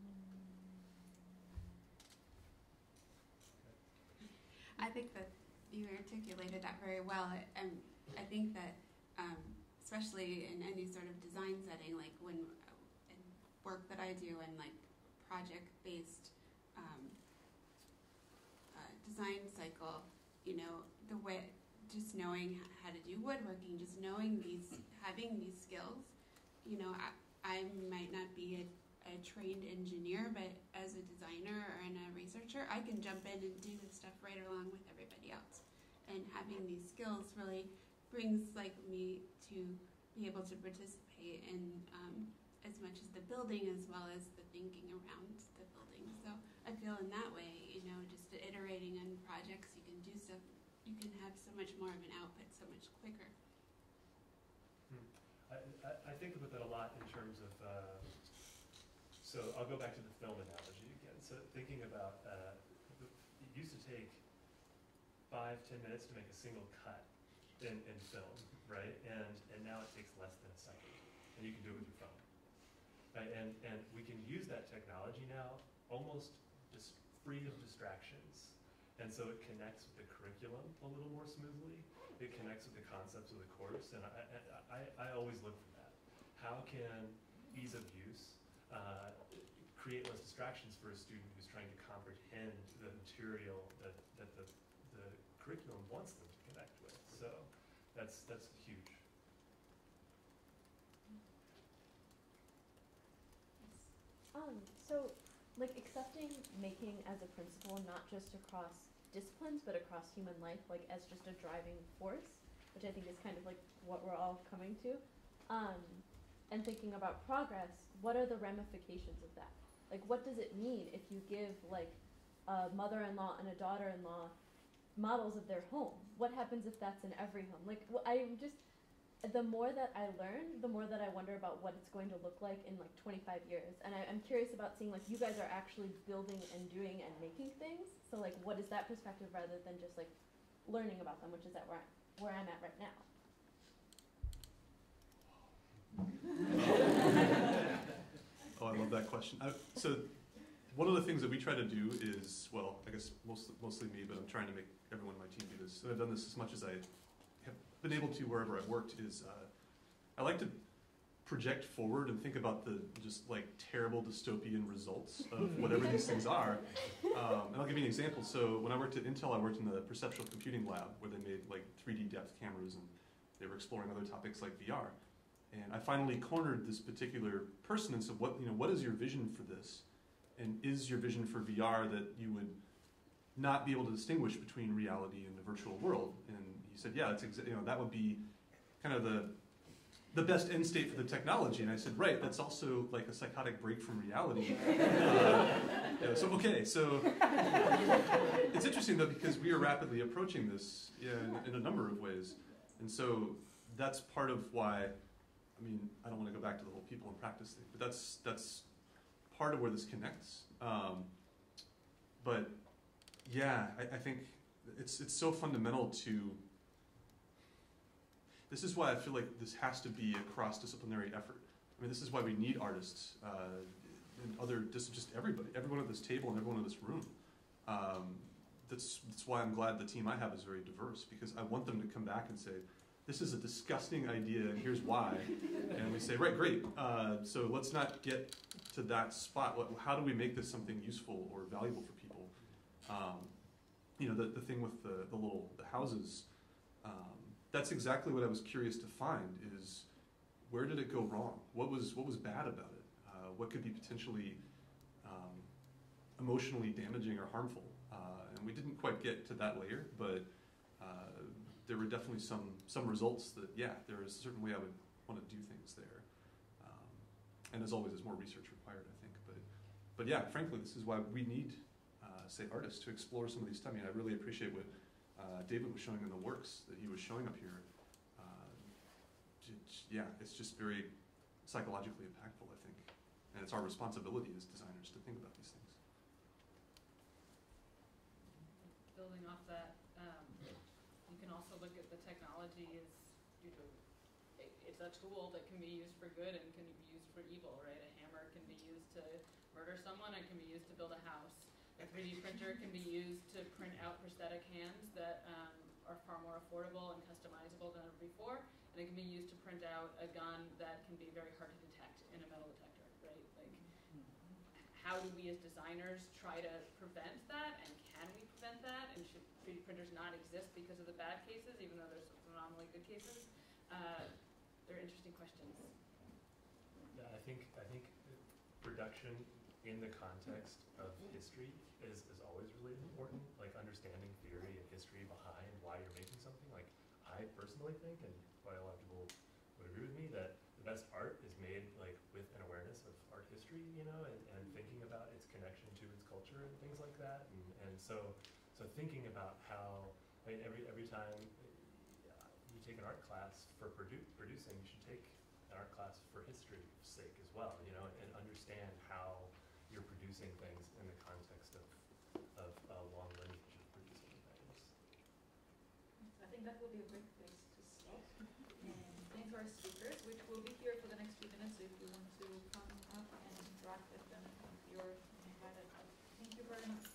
I think that you articulated that very well. I, um, I think that, um, especially in any sort of design setting, like when uh, in work that I do and like project-based um, uh, design cycle, you know, the way, just knowing how to do woodworking, just knowing these, having these skills, you know, I, I might not be a, a trained engineer, but as a designer and a researcher, I can jump in and do this stuff right along with everybody else. And having these skills really brings like me to be able to participate in um, as much as the building as well as the thinking around the building. So I feel in that way, you know, just iterating on projects, you can do stuff, you can have so much more of an output so much quicker. Hmm. I, I, I think about that a lot in terms of, uh, so I'll go back to the film analogy again. So thinking about, uh, it used to take five, ten minutes to make a single cut in, in film, right? And, and now it takes less than a second, and you can do it with your phone. Right? And, and we can use that technology now almost just free of distractions. And so it connects with the curriculum a little more smoothly. It connects with the concepts of the course. And I, I, I always look for that. How can ease of use uh, create less distractions for a student who's trying to comprehend the material that, that the, the curriculum wants them to connect with? So that's, that's huge. Um, so, like, accepting making as a principle, not just across disciplines, but across human life, like, as just a driving force, which I think is kind of like what we're all coming to, um, and thinking about progress, what are the ramifications of that? Like, what does it mean if you give, like, a mother-in-law and a daughter-in-law models of their home? What happens if that's in every home? Like, wh- I'm just, the more that I learn, the more that I wonder about what it's going to look like in like twenty-five years. And I, I'm curious about seeing like you guys are actually building and doing and making things. So like what is that perspective rather than just like learning about them, which is at where, I, where I'm at right now. Oh, I love that question. I, so one of the things that we try to do is, well, I guess most, mostly me, but I'm trying to make everyone on my team do this. And I've done this as much as I have been able to wherever I've worked, is uh, I like to project forward and think about the just like terrible dystopian results of whatever these things are. Um, and I'll give you an example. So when I worked at Intel, I worked in the perceptual computing lab where they made like three D depth cameras and they were exploring other topics like V R. And I finally cornered this particular person and said, what, you know, what is your vision for this? And is your vision for V R that you would not be able to distinguish between reality and the virtual world? And he said, yeah, that's exa- you know, that would be kind of the the best end state for the technology. And I said, right, that's also like a psychotic break from reality. uh, yeah, so, okay, so it's interesting though, because we are rapidly approaching this yeah, in, in a number of ways. And so that's part of why, I mean, I don't want to go back to the whole people and practice thing, but that's, that's part of where this connects. Um, but yeah, I, I think it's, it's so fundamental to, this is why I feel like this has to be a cross-disciplinary effort. I mean, this is why we need artists uh, and other, just, just everybody, everyone at this table and everyone in this room. Um, that's, that's why I'm glad the team I have is very diverse, because I want them to come back and say, this is a disgusting idea and here's why. And we say, right, great. Uh, so let's not get to that spot. What, how do we make this something useful or valuable for people? Um, you know, the, the thing with the, the little the houses, um, that's exactly what I was curious to find is where did it go wrong? What was, what was bad about it? Uh, what could be potentially um, emotionally damaging or harmful? Uh, and we didn't quite get to that layer, but uh, there were definitely some, some results that, yeah, there is a certain way I would want to do things there. Um, and as always, there's more research required, I think. But, but yeah, frankly, this is why we need, uh, say, artists to explore some of these stuff. I mean, I really appreciate what uh, David was showing in the works that he was showing up here. Uh, yeah, it's just very psychologically impactful, I think. And it's our responsibility as designers to think about these things. Building off that, um, you can also look at the technology as, you know, it, it's a tool that can be used for good and can be used for evil, right? A hammer can be used to murder someone, it can be used to build a house. A three D printer can be used to print out prosthetic hands that um, are far more affordable and customizable than ever before. And it can be used to print out a gun that can be very hard to detect in a metal detector, right? Like, how do we as designers try to prevent that, and can we prevent that? And should three D printers not exist because of the bad cases, even though there's phenomenally good cases? Uh, they're interesting questions. Yeah, I think I think production in the context of history is, is always really important. Like understanding theory and history behind why you're making something. Like I personally think, and quite a lot of people would agree with me, that the best art is made like with an awareness of art history, you know, and, and thinking about its connection to its culture and things like that. And, and so so thinking about how, I mean, every every time you take an art class for produ producing, you should take an art class for history's sake as well, you know, and, and understand how you're producing things in the context of, of a long lineage of producing things. I think that will be a great place to stop. And thank our speakers, which will be here for the next few minutes. If you want to come up and interact with them, you're invited. Thank you very much.